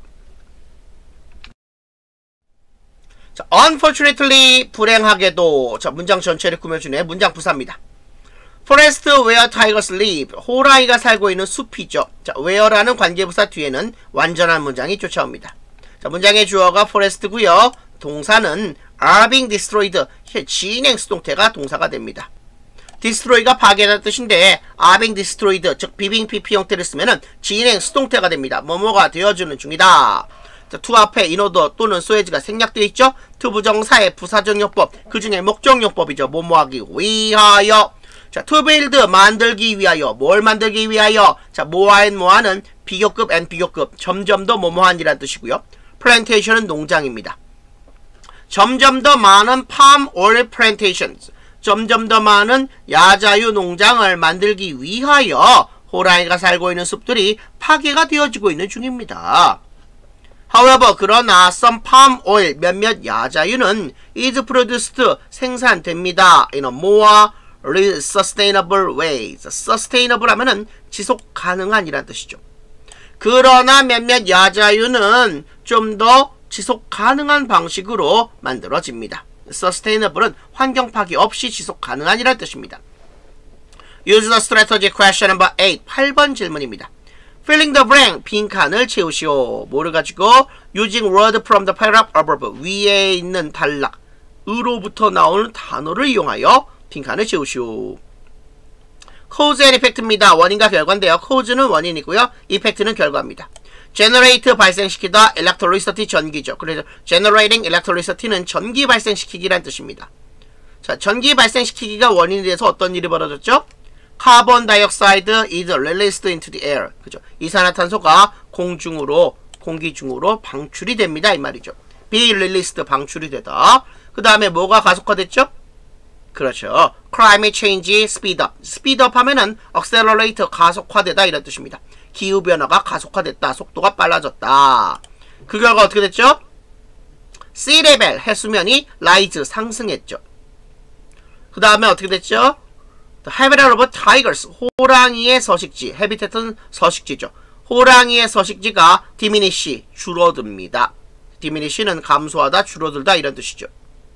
자, unfortunately, 불행하게도. 자, 문장 전체를 꾸며주네. 문장 부사입니다. forest where tigers live, 호랑이가 살고 있는 숲이죠. 자, where라는 관계부사 뒤에는 완전한 문장이 쫓아옵니다. 자, 문장의 주어가 forest고요. 동사는 are being destroyed, 진행 수동태가 동사가 됩니다. destroy가 파괴하다는 뜻인데 are being destroyed, 즉 비빙 PP 형태를 쓰면은 진행 수동태가 됩니다. 뭐뭐가 되어주는 중이다. 자, to 앞에 인오더 또는 소에즈가 생략되어 있죠. to 부정사의 부사정용법, 그 중에 목적용법이죠. 뭐뭐하기 위하여. 자, to build 만들기 위하여. 뭘 만들기 위하여? 자, 모아엔 모아는 비교급 and 비교급, 점점 더 뭐뭐한이라는 뜻이고요. plantation은 농장입니다. 점점 더 많은 palm oil plantations, 점점 더 많은 야자유 농장을 만들기 위하여 호랑이가 살고 있는 숲들이 파괴가 되어지고 있는 중입니다. However, 그러나 some palm oil, 몇몇 야자유는 is produced, 생산됩니다. in a more sustainable ways. sustainable 하면은 지속 가능한 이란 뜻이죠. 그러나 몇몇 야자유는 좀 더 지속 가능한 방식으로 만들어집니다. sustainable은 환경 파괴 없이 지속 가능한 이란 뜻입니다. Use the strategy question number 8. 8번 질문입니다. Filling the blank, 빈칸을 채우시오. 뭐를 가지고? Using word from the paragraph above, 위에 있는 단락, 으로부터 나오는 단어를 이용하여 빈칸을 채우시오. Cause and effect입니다. 원인과 결과인데요. Cause는 원인이고요. Effect는 결과입니다. Generate, 발생시키다, electricity, 전기죠. 그래서 generating electricity는 전기 발생시키기란 뜻입니다. 자, 전기 발생시키기가 원인이 돼서 어떤 일이 벌어졌죠? Carbon dioxide is released into the air. 그죠? 이산화탄소가 공기 중으로 방출이 됩니다. 이 말이죠. be released, 방출이 되다. 그 다음에 뭐가 가속화됐죠? 그렇죠. Climate change, speed up. speed up 하면은 accelerate, 가속화되다 이런 뜻입니다. 기후변화가 가속화됐다. 속도가 빨라졌다. 그 결과 어떻게 됐죠? sea level, 해수면이 rise, 상승했죠. 그 다음에 어떻게 됐죠? The habitat of tigers, 호랑이의 서식지, habitat은 서식지죠. 호랑이의 서식지가 diminish, 줄어듭니다. diminish는 감소하다, 줄어들다 이런 뜻이죠.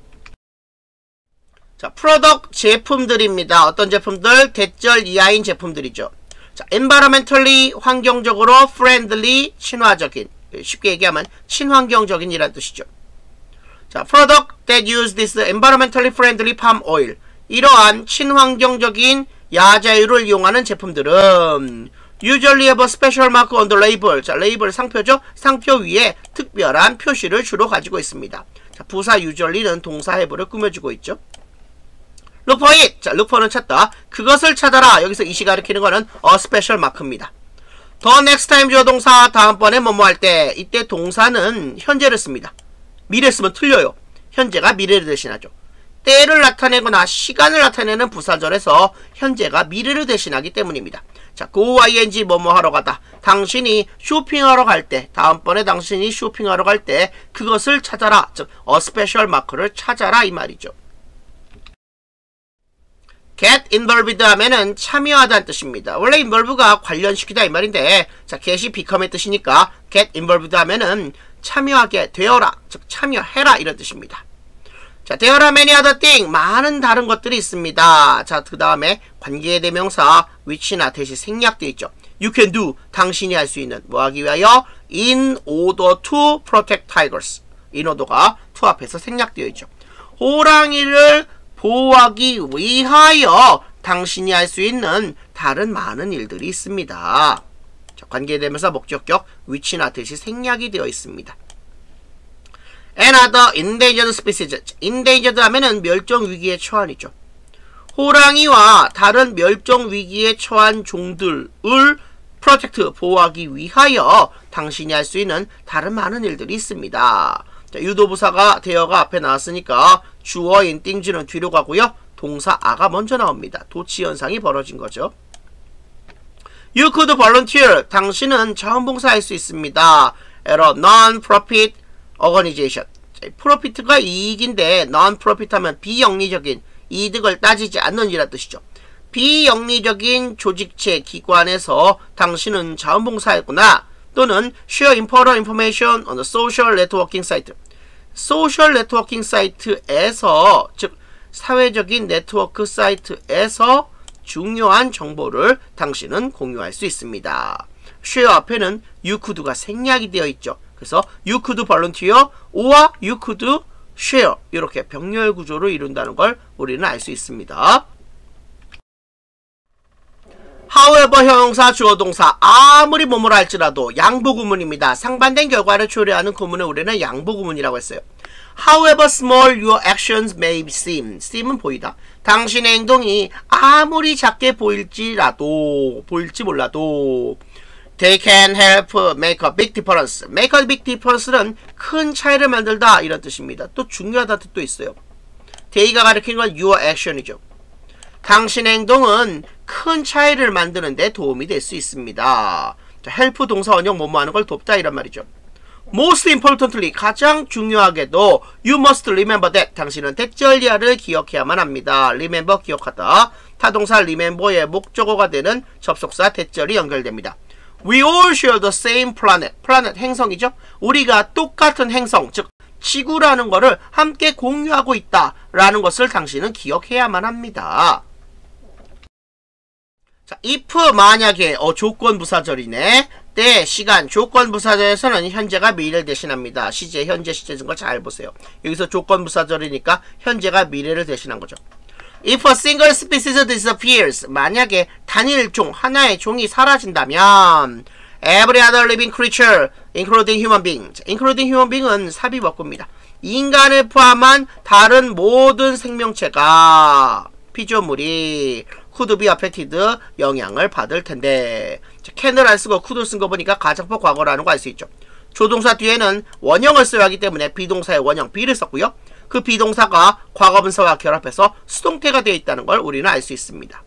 자, 프로덕트 제품들입니다. 어떤 제품들? 대절 이하인 제품들이죠. 자, environmentally, 환경적으로, friendly, 친화적인, 쉽게 얘기하면 친환경적인 이란 뜻이죠. 자, product that use this environmentally friendly palm oil, 이러한 친환경적인 야자유를 이용하는 제품들은 usually have a special mark on the label. 자, 레이블 상표죠. 상표 위에 특별한 표시를 주로 가지고 있습니다. 자, 부사 usually는 동사 have를 꾸며주고 있죠. look for it. 자, look for는 찾다. 그것을 찾아라. 여기서 이시 가리키는 거는 a special mark입니다. the next time 주어 동사, 다음번에 뭐뭐 할 때, 이때 동사는 현재를 씁니다. 미래 쓰면 틀려요. 현재가 미래를 대신하죠. 때를 나타내거나 시간을 나타내는 부사절에서 현재가 미래를 대신하기 때문입니다. 자, go ing 뭐뭐 하러 가다. 당신이 쇼핑하러 갈 때, 다음번에 당신이 쇼핑하러 갈 때 그것을 찾아라. 즉, a special mark를 찾아라 이 말이죠. get involved 하면은 참여하다는 뜻입니다. 원래 involve가 관련시키다 이 말인데, 자, get이 become의 뜻이니까 get involved 하면은 참여하게 되어라, 즉 참여해라 이런 뜻입니다. 자, there are many other things, 많은 다른 것들이 있습니다. 자, 그 다음에 관계대명사 which나 대시 생략되어 있죠. You can do, 당신이 할 수 있는, 뭐 하기 위하여? in order to protect tigers. in order가 to 앞에서 생략되어 있죠. 호랑이를 보호하기 위하여 당신이 할 수 있는 다른 많은 일들이 있습니다. 자, 관계대명사 목적격 which나 대시 생략이 되어 있습니다. Another endangered species. endangered 하면은 멸종 위기에 처한이죠. 호랑이와 다른 멸종 위기에 처한 종들을 protect, 보호하기 위하여 당신이 할 수 있는 다른 많은 일들이 있습니다. 자, 유도부사가 대어가 앞에 나왔으니까 주어인 띵즈는 뒤로 가고요. 동사 아가 먼저 나옵니다. 도치 현상이 벌어진 거죠. You could volunteer. 당신은 자원봉사할 수 있습니다. at a non-profit organization. 프로피트가 이익인데 non-profit 하면 비영리적인 이득을 따지지 않는 이란 뜻이죠. 비영리적인 조직체 기관에서 당신은 자원봉사했구나. 또는 share important information on the social networking site. 소셜 네트워킹 사이트에서, 즉 사회적인 네트워크 사이트에서 중요한 정보를 당신은 공유할 수 있습니다. share 앞에는 you could가 생략이 되어 있죠. 그래서 you could volunteer or you could share 이렇게 병렬 구조를 이룬다는 걸 우리는 알 수 있습니다. however 형용사 주어 동사 아무리 뭐뭐라 할지라도 양보 구문입니다. 상반된 결과를 초래하는 구문을 우리는 양보 구문이라고 했어요. However small your actions may seem. seem은 보이다. 당신의 행동이 아무리 작게 보일지 몰라도 they can help make a big difference. make a big difference는 큰 차이를 만들다 이런 뜻입니다. 또 중요하다는 뜻도 있어요. they가 가리키는 건 your action이죠. 당신의 행동은 큰 차이를 만드는데 도움이 될 수 있습니다. help 동사 원형 뭐뭐 하는 걸 돕다 이란 말이죠. Most importantly, 가장 중요하게도 you must remember that. 당신은 대절리아를 기억해야만 합니다. remember 기억하다. 타동사 remember의 목적어가 되는 접속사 대절이 연결됩니다. We all share the same planet. planet 행성이죠. 우리가 똑같은 행성, 즉 지구라는 것을 함께 공유하고 있다라는 것을 당신은 기억해야만 합니다. 자, if 만약에 조건부사절이네. 때 시간 조건부사절에서는 현재가 미래를 대신합니다. 시제 현재 시제 증거 잘 보세요. 여기서 조건부사절이니까 현재가 미래를 대신한 거죠. If a single species disappears. 만약에 단일 종 하나의 종이 사라진다면 every other living creature including human being. including human being은 삽입어구입니다. 인간을 포함한 다른 모든 생명체가 피조물이 could be affected 영향을 받을 텐데 can을 안 쓰고 could 쓴 거 보니까 가정법 과거라는 거 알 수 있죠. 조동사 뒤에는 원형을 써야 하기 때문에 비동사의 원형 be를 썼고요. 그 비동사가 과거분사와 결합해서 수동태가 되어 있다는 걸 우리는 알 수 있습니다.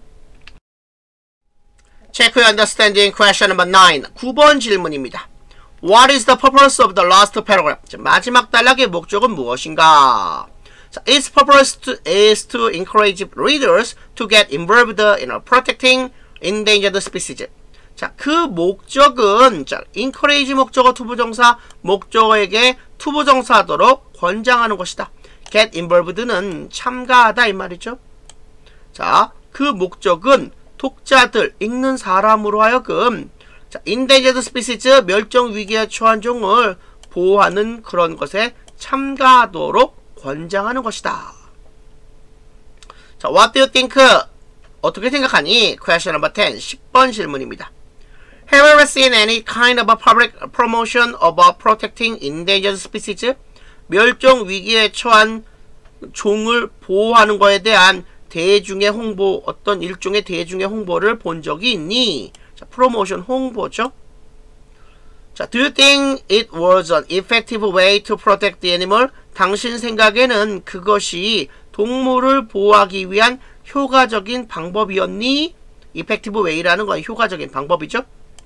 Check your understanding question number 9. 9번 질문입니다. What is the purpose of the last paragraph? 마지막 단락의 목적은 무엇인가? Its purpose is to encourage readers to get involved in protecting endangered species. 자, 그 목적은 encourage 목적어 투부정사 목적어에게 투부정사하도록 권장하는 것이다. get involved는 참가하다 이 말이죠. 자, 그 목적은 독자들, 읽는 사람으로 하여금 endangered species 멸종 위기에 처한 종을 보호하는 그런 것에 참가하도록 권장하는 것이다. 자, what do you think? 어떻게 생각하니? Question number 10. 10번 질문입니다. Have you ever seen any kind of a public promotion of protecting endangered species? 멸종 위기에 처한 종을 보호하는 것에 대한 대중의 홍보, 어떤 일종의 대중의 홍보를 본 적이 있니? 자, 프로모션 홍보죠. 자, do you think it was an effective way to protect the animal? 당신 생각에는 그것이 동물을 보호하기 위한 효과적인 방법이었니? effective way라는 건 효과적인 방법이죠.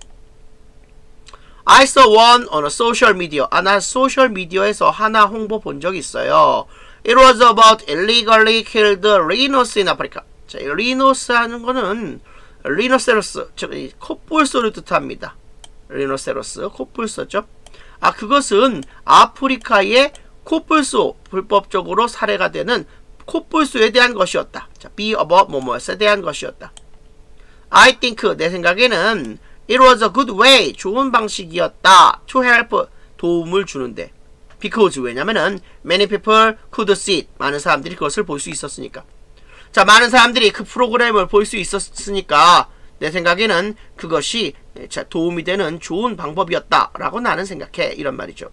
I saw one on a social media. 나 소셜 미디어에서 하나 홍보 본 적이 있어요. It was about illegally killed rhinos in Africa. 자, rhinos 하는 거는 rhinoceros, 즉 콧불소를 뜻합니다. rhinoceros, 콧불소죠. 그것은 아프리카의 콧불소, 불법적으로 살해가 되는 콧불소에 대한 것이었다. 자, be about 뭐뭐에 대한 것이었다. I think, 내 생각에는 it was a good way, 좋은 방식이었다. to help, 도움을 주는데. because, 왜냐면은 many people could see it. 많은 사람들이 그것을 볼 수 있었으니까. 자, 많은 사람들이 그 프로그램을 볼 수 있었으니까 내 생각에는 그것이 도움이 되는 좋은 방법이었다 라고 나는 생각해. 이런 말이죠.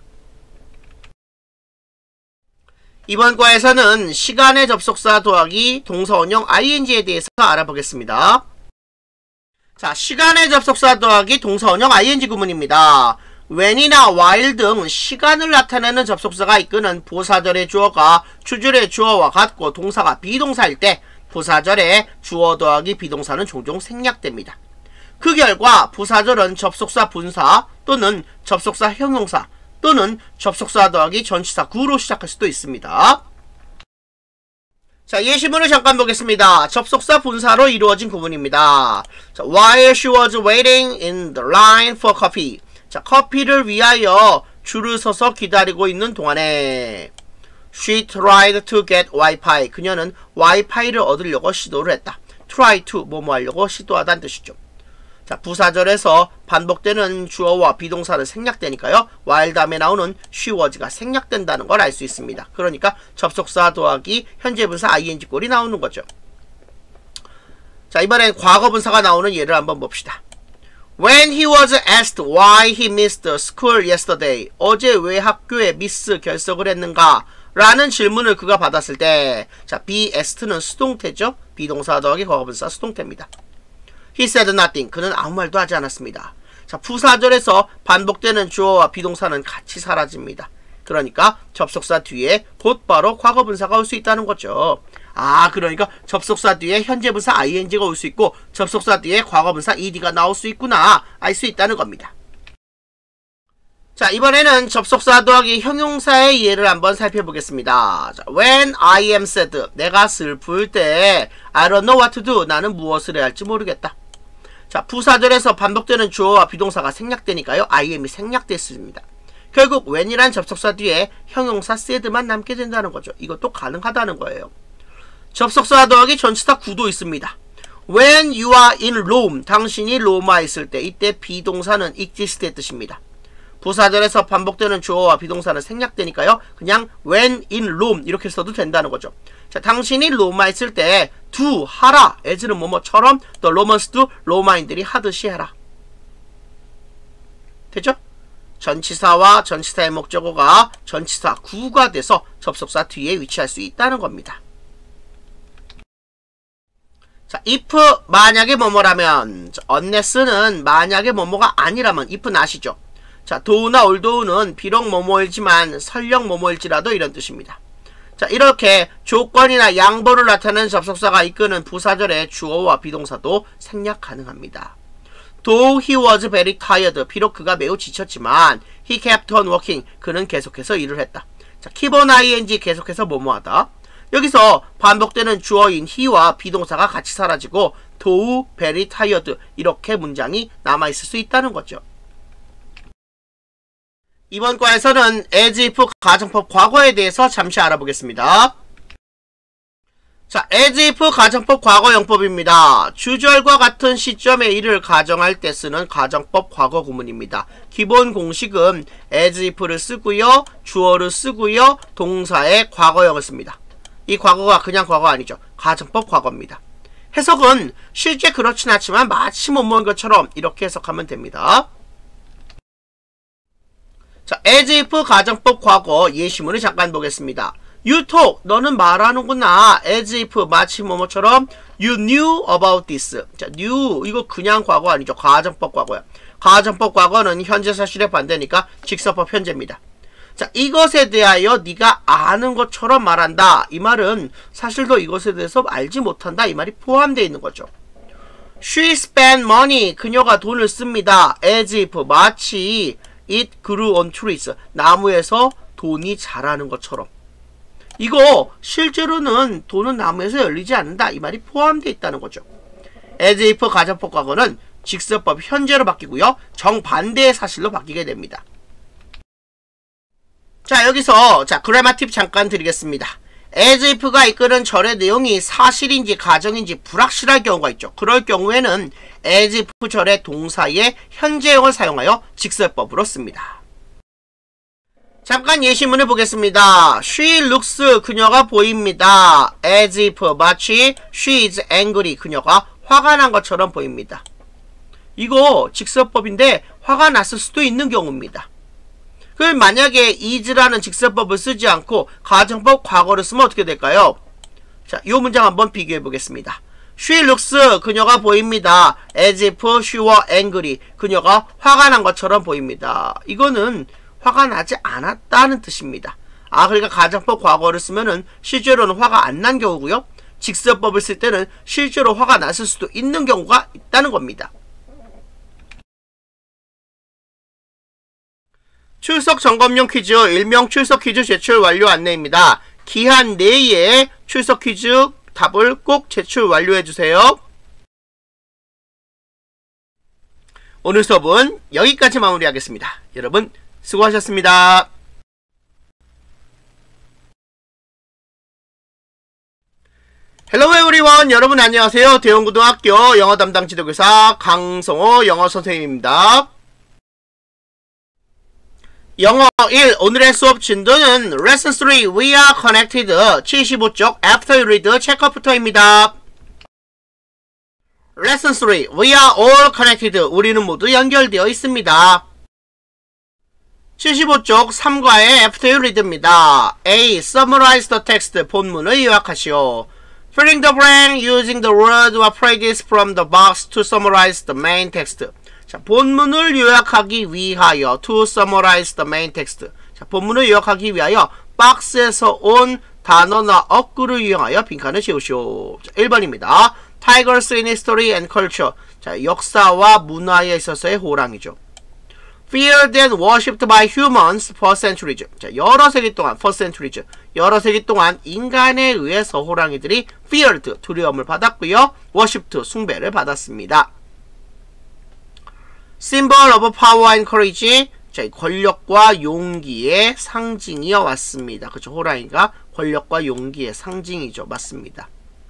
이번 과에서는 시간의 접속사 더하기 동사원형 ing에 대해서 알아보겠습니다. 자, 시간의 접속사 더하기 동사원형 ing 구문입니다. when이나 while 등 시간을 나타내는 접속사가 이끄는 부사절의 주어가 추절의 주어와 같고 동사가 비동사일 때 부사절의 주어 더하기 비동사는 종종 생략됩니다. 그 결과 부사절은 접속사 분사 또는 접속사 형용사 또는 접속사 더하기 전치사 구로 시작할 수도 있습니다. 자, 예시문을 잠깐 보겠습니다. 접속사 분사로 이루어진 구문입니다. 자, while she was waiting in the line for coffee. 자, 커피를 위하여 줄을 서서 기다리고 있는 동안에 she tried to get Wi-Fi. 그녀는 와이파이를 얻으려고 시도를 했다. try to 뭐뭐 하려고 시도하다는 뜻이죠. 자, 부사절에서 반복되는 주어와 비동사는 생략되니까요. while 다음에 나오는 she was가 생략된다는 걸 알 수 있습니다. 그러니까 접속사 더하기 현재분사 ing 꼴이 나오는 거죠. 자, 이번엔 과거분사가 나오는 예를 한번 봅시다. When he was asked why he missed school yesterday. 어제 왜 학교에 미스 결석을 했는가? 라는 질문을 그가 받았을 때, 자, be asked는 수동태죠. 비동사 더하기 과거분사 수동태입니다. He said nothing. 그는 아무 말도 하지 않았습니다. 자, 부사절에서 반복되는 주어와 비동사는 같이 사라집니다. 그러니까 접속사 뒤에 곧바로 과거분사가 올 수 있다는 거죠. 아, 그러니까 접속사 뒤에 현재분사 ing가 올 수 있고 접속사 뒤에 과거분사 ed가 나올 수 있구나 알 수 있다는 겁니다. 자, 이번에는 접속사 더하기 형용사의 예를 한번 살펴보겠습니다. 자, when I am sad. 내가 슬플 때 I don't know what to do. 나는 무엇을 해야 할지 모르겠다. 자, 부사절에서 반복되는 주어와 비동사가 생략되니까요. IM이 생략됐습니다. 결국 when이란 접속사 뒤에 형용사 sad만 남게 된다는 거죠. 이것도 가능하다는 거예요. 접속사 더하기 전치사 구도 있습니다. When you are in Rome. 당신이 로마에 있을 때 이때 비동사는 exist의 뜻입니다. 부사절에서 반복되는 주어와 비동사는 생략되니까요. 그냥 when in Rome 이렇게 써도 된다는 거죠. 자, 당신이 로마에 있을 때 do 하라. as는 뭐뭐처럼 the Romans do 로마인들이 하듯이 해라. 됐죠? 전치사와 전치사의 목적어가 전치사 구가 돼서 접속사 뒤에 위치할 수 있다는 겁니다. 자, if 만약에 뭐뭐라면, unless는 만약에 뭐뭐가 아니라면 if는 아시죠? 자, do나 although는 비록 뭐뭐일지만 설령 뭐뭐일지라도 이런 뜻입니다. 자, 이렇게 조건이나 양보를 나타내는 접속사가 이끄는 부사절의 주어와 비동사도 생략 가능합니다. Though he was very tired. 비록 그가 매우 지쳤지만 he kept on working. 그는 계속해서 일을 했다. 자, keep on ing 계속해서 뭐뭐하다. 여기서 반복되는 주어인 he와 비동사가 같이 사라지고 though very tired 이렇게 문장이 남아있을 수 있다는 거죠. 이번 과에서는 as if 가정법 과거에 대해서 잠시 알아보겠습니다. 자, as if 가정법 과거형법입니다. 주절과 같은 시점의 일을 가정할 때 쓰는 가정법 과거 구문입니다. 기본 공식은 as if를 쓰고요, 주어를 쓰고요, 동사의 과거형을 씁니다. 이 과거가 그냥 과거 아니죠. 가정법 과거입니다. 해석은 실제 그렇진 않지만 마치 못모은 것처럼 이렇게 해석하면 됩니다. 자, as if 가정법 과거 예시문을 잠깐 보겠습니다. You talk, 너는 말하는구나. as if 마치 뭐뭐처럼 you knew about this. 자, knew 이거 그냥 과거 아니죠. 가정법 과거야. 가정법 과거는 현재 사실의 반대니까 직설법 현재입니다. 자, 이것에 대하여 네가 아는 것처럼 말한다. 이 말은 사실도 이것에 대해서 알지 못한다. 이 말이 포함되어 있는 거죠. She spent money. 그녀가 돈을 씁니다. as if 마치 it grew on trees. 나무에서 돈이 자라는 것처럼. 이거 실제로는 돈은 나무에서 열리지 않는다. 이 말이 포함되어 있다는 거죠. as if 가정법 과거는 직설법 현재로 바뀌고요. 정반대의 사실로 바뀌게 됩니다. 자, 여기서 그래마 팁 잠깐 드리겠습니다. as if가 이끄는 절의 내용이 사실인지 가정인지 불확실할 경우가 있죠. 그럴 경우에는 as if 절의 동사의 현재형을 사용하여 직설법으로 씁니다. 잠깐 예시문을 보겠습니다. She looks, 그녀가 보입니다. as if 마치 she is angry, 그녀가 화가 난 것처럼 보입니다. 이거 직설법인데 화가 났을 수도 있는 경우입니다. 그럼 만약에 is라는 직설법을 쓰지 않고 가정법 과거를 쓰면 어떻게 될까요? 자, 이 문장 한번 비교해 보겠습니다. She looks, 그녀가 보입니다. As if she were angry, 그녀가 화가 난 것처럼 보입니다. 이거는 화가 나지 않았다는 뜻입니다. 그러니까 가정법 과거를 쓰면은 실제로는 화가 안 난 경우고요. 직설법을 쓸 때는 실제로 화가 났을 수도 있는 경우가 있다는 겁니다. 출석 점검용 퀴즈, 일명 출석 퀴즈 제출 완료 안내입니다. 기한 내에 출석 퀴즈 답을 꼭 제출 완료해주세요. 오늘 수업은 여기까지 마무리하겠습니다. 여러분 수고하셨습니다. Hello everyone. 여러분 안녕하세요. 대원고등학교 영어 담당 지도교사 강성호 영어 선생님입니다. 영어 1 오늘의 수업 진도는 Lesson 3 We are connected 75쪽 After you read 체크부터입니다. Lesson 3 We are all connected 우리는 모두 연결되어 있습니다. 75쪽 3과의 After you read입니다. A. Summarize the text 본문을 요약하시오. Filling the blank using the word or phrases from the box to summarize the main text. 자, 본문을 요약하기 위하여 to summarize the main text. 자, 본문을 요약하기 위하여 박스에서 온 단어나 어구를 이용하여 빈칸을 채우시오. 자, 1번입니다. Tigers in history and culture. 자, 역사와 문화에 있어서의 호랑이죠. Feared and worshipped by humans for centuries. 자, 여러 세기 동안 for centuries. 여러 세기 동안 인간에 의해서 호랑이들이 feared 두려움을 받았고요. worshipped 숭배를 받았습니다. Symbol of power and courage. 자, 권력과 용기의 상징이어 왔습니다. 그렇죠. 호랑이가 권력과 용기의 상징이죠. 맞습니다.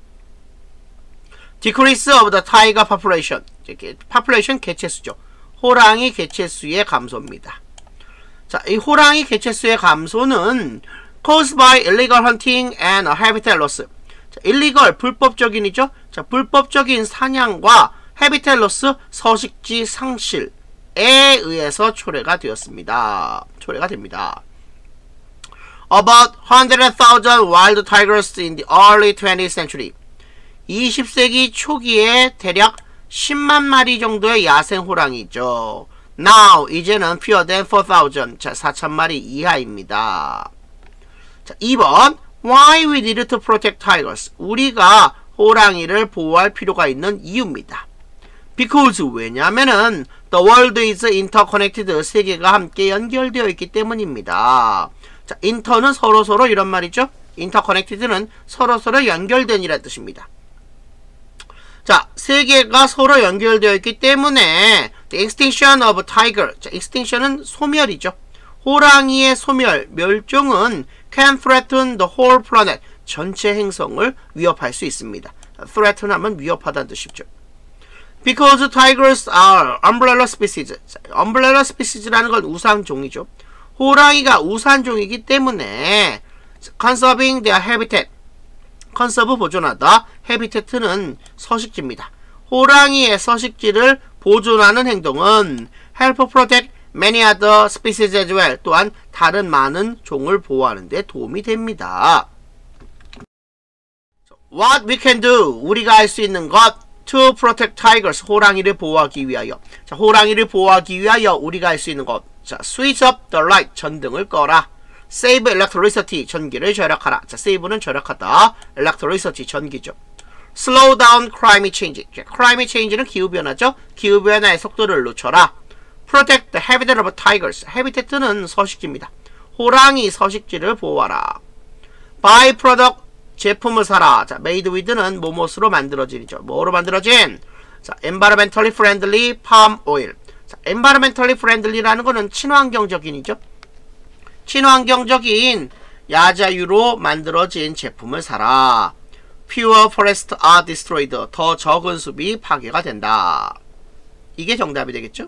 Decrease of the tiger population. population 개체수죠. 호랑이 개체수의 감소입니다. 자, 이 호랑이 개체수의 감소는 caused by illegal hunting and habitat loss. 자, illegal 불법적인이죠. 자, 불법적인 사냥과 habitat loss 서식지 상실에 의해서 초래가 되었습니다. 초래가 됩니다. About 100,000 wild tigers in the early 20th century. 20세기 초기에 대략 10만 마리 정도의 야생 호랑이죠. Now, 이제는 fewer than 4,000. 자, 4,000마리 이하입니다. 자, 2번. Why we need to protect tigers. 우리가 호랑이를 보호할 필요가 있는 이유입니다. Because, 왜냐하면은 the world is interconnected. 세계가 함께 연결되어 있기 때문입니다. 자, inter는 서로서로 이런 말이죠. interconnected는 서로서로 연결된 이란 뜻입니다. 자, 세계가 서로 연결되어 있기 때문에 the extinction of tiger. 자, extinction은 소멸이죠. 호랑이의 소멸, 멸종은 can threaten the whole planet. 전체 행성을 위협할 수 있습니다. threaten 하면 위협하다는 뜻이죠. Because tigers are umbrella species. 자, umbrella species라는 건 우산종이죠. 호랑이가 우산종이기 때문에 conserving their habitat. 컨서브 보존하다. 해비테트는 서식지입니다. 호랑이의 서식지를 보존하는 행동은 help protect many other species as well. 또한 다른 많은 종을 보호하는 데 도움이 됩니다. What we can do. 우리가 할 수 있는 것. To protect tigers. 호랑이를 보호하기 위하여. 자, 호랑이를 보호하기 위하여 우리가 할 수 있는 것. 자, switch up the light. 전등을 꺼라. Save electricity. 전기를 절약하라. 자, save는 절약하다. electricity. 전기죠. Slow down climate change. 자, climate change는 기후변화죠. 기후변화의 속도를 늦춰라. Protect the habitat of tigers. habitat는 서식지입니다. 호랑이 서식지를 보호하라. Buy product. 제품을 사라. 자, made with는 뭐뭇으로 만들어진이죠. 뭐로 만들어진? 자, environmentally friendly palm oil. 자, environmentally friendly라는 거는 친환경적인이죠. 친환경적인 야자유로 만들어진 제품을 사라. Fewer forests are destroyed. 더 적은 숲이 파괴가 된다. 이게 정답이 되겠죠?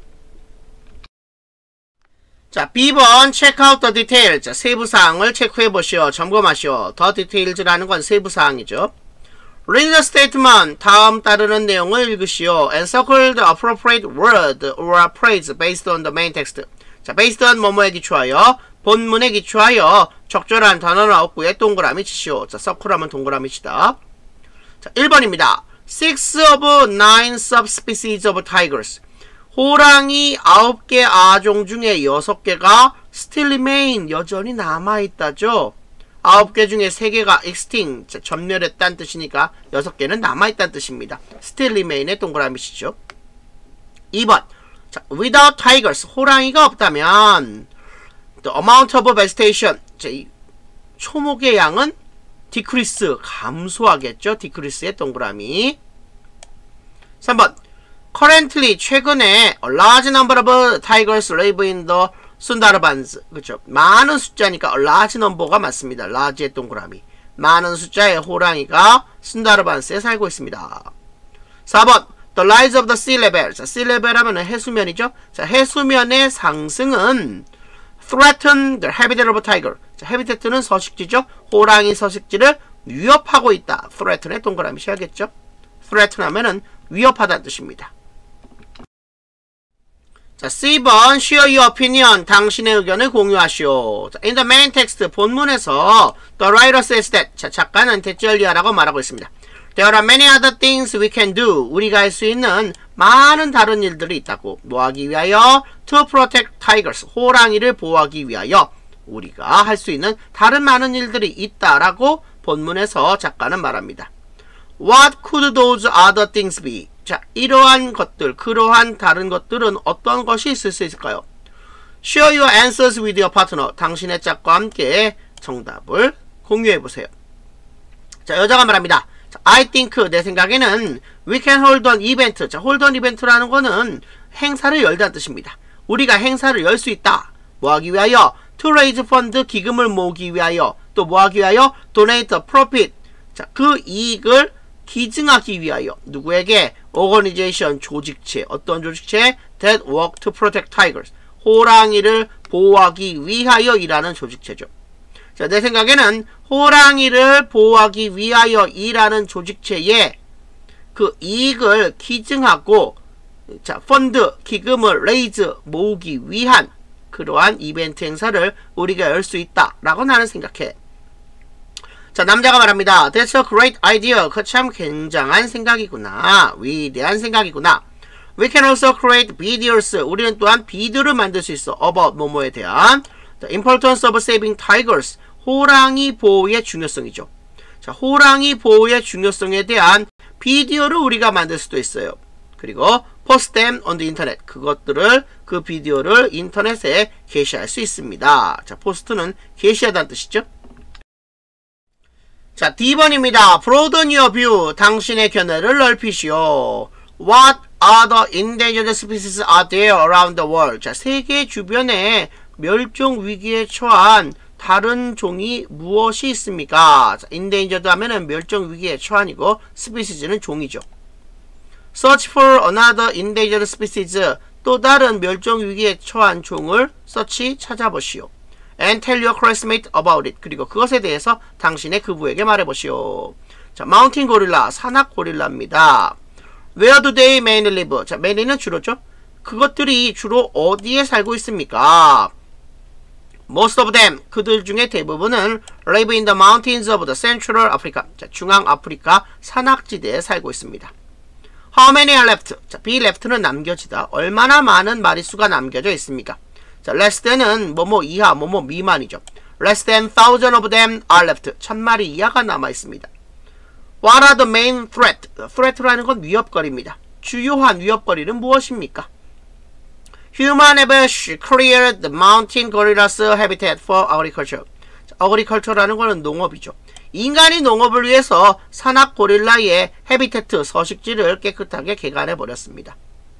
자, B번 check out the details. 자, 세부사항을 체크해보시오. 점검하시오. the details라는 건 세부사항이죠. Read the statement. 다음 따르는 내용을 읽으시오. And circle the appropriate word or phrase based on the main text. 자, based on 뭐뭐에 기초하여 본문에 기초하여 적절한 단어나 어구에 동그라미 치시오. 자, 서클하면 동그라미 치다. 자, 1번입니다. 6 of 9 subspecies of tigers. 호랑이 9개 아종 중에 6개가 still remain, 여전히 남아있다죠. 9개 중에 3개가 extinct, 전멸했다는 뜻이니까 6개는 남아있다는 뜻입니다. still remain의 동그라미시죠. 2번. 자, without tigers, 호랑이가 없다면 the amount of vegetation, 자, 이 초목의 양은 decrease, 감소하겠죠. decrease의 동그라미. 3번. currently, 최근에 a large number of tigers live in the Sundarbans. 그렇죠. 많은 숫자니까 a large number가 맞습니다. large의 동그라미. 많은 숫자의 호랑이가 순다르반스에 살고 있습니다. 4번. The rise of the sea level. 자, sea level 하면 해수면이죠. 자, 해수면의 상승은 threaten the habitat of tiger. 자, habitat는 서식지죠. 호랑이 서식지를 위협하고 있다. threaten의 동그라미 씌워야겠죠. threaten 하면은 위협하다는 뜻입니다. 자, C번 share your opinion. 당신의 의견을 공유하시오. 자, in the main text 본문에서 the writer says that. 자, 작가는 대절리아라고 말하고 있습니다. There are many other things we can do. 우리가 할 수 있는 많은 다른 일들이 있다고. 뭐하기 위하여? To protect tigers. 호랑이를 보호하기 위하여 우리가 할 수 있는 다른 많은 일들이 있다라고 본문에서 작가는 말합니다. What could those other things be? 자, 이러한 것들, 그러한 다른 것들은 어떤 것이 있을 수 있을까요? Share your answers with your partner. 당신의 짝과 함께 정답을 공유해보세요. 자, 여자가 말합니다. 자, I think, 내 생각에는 we can hold an event. 자, hold an event라는 거는 행사를 열다는 뜻입니다. 우리가 행사를 열 수 있다. 뭐하기 위하여? To raise fund, 기금을 모으기 위하여. 또 뭐하기 위하여? Donate profit. 자, 그 이익을 기증하기 위하여. 누구에게? Organization, 조직체. 어떤 조직체? That work to protect tigers. 호랑이를 보호하기 위하여 일하는 조직체죠. 자, 내 생각에는 호랑이를 보호하기 위하여 일하는 조직체에 그 이익을 기증하고, 자, 펀드, 기금을 레이즈, 모으기 위한 그러한 이벤트 행사를 우리가 열 수 있다 라고 나는 생각해. 자, 남자가 말합니다. That's a great idea. 그 참 굉장한 생각이구나. 위대한 생각이구나. We can also create videos. 우리는 또한 비디오를 만들 수 있어. about 뭐뭐에 대한 The importance of saving tigers. 호랑이 보호의 중요성이죠. 자, 호랑이 보호의 중요성에 대한 비디오를 우리가 만들 수도 있어요. 그리고 post them on the internet. 그것들을, 그 비디오를 인터넷에 게시할 수 있습니다. 자, 포스트는 게시하다는 뜻이죠. 자, D번입니다. Broaden your view. 당신의 견해를 넓히시오. What other endangered species are there around the world? 자, 세계 주변에 멸종 위기에 처한 다른 종이 무엇이 있습니까? 자, endangered 하면은 멸종 위기에 처한이고, species는 종이죠. Search for another endangered species. 또 다른 멸종 위기에 처한 종을 찾아보시오. And tell your classmate about it. 그리고 그것에 대해서 당신의 그부에게 말해보시오. 자, mountain gorilla, 산악 고릴라입니다. Where do they mainly live? 자, mainly는 주로죠. 그것들이 주로 어디에 살고 있습니까? Most of them, 그들 중에 대부분은 live in the mountains of the Central Africa. 자, 중앙 아프리카 산악지대에 살고 있습니다. How many are left? 자, be left는 남겨지다. 얼마나 많은 마리수가 남겨져 있습니까? 자, less than은 뭐뭐 이하, 뭐뭐 미만이죠. Less than 1,000 of them are left. 1,000마리 이하가 남아 있습니다. What are the main threat? threat라는 건 위협거리입니다. 주요한 위협거리는 무엇입니까? Human have cleared the mountain gorillas habitat for agriculture. 자, agriculture라는 거는 농업이죠. 인간이 농업을 위해서 산악 고릴라의 해비테트, 서식지를 깨끗하게 개간해 버렸습니다.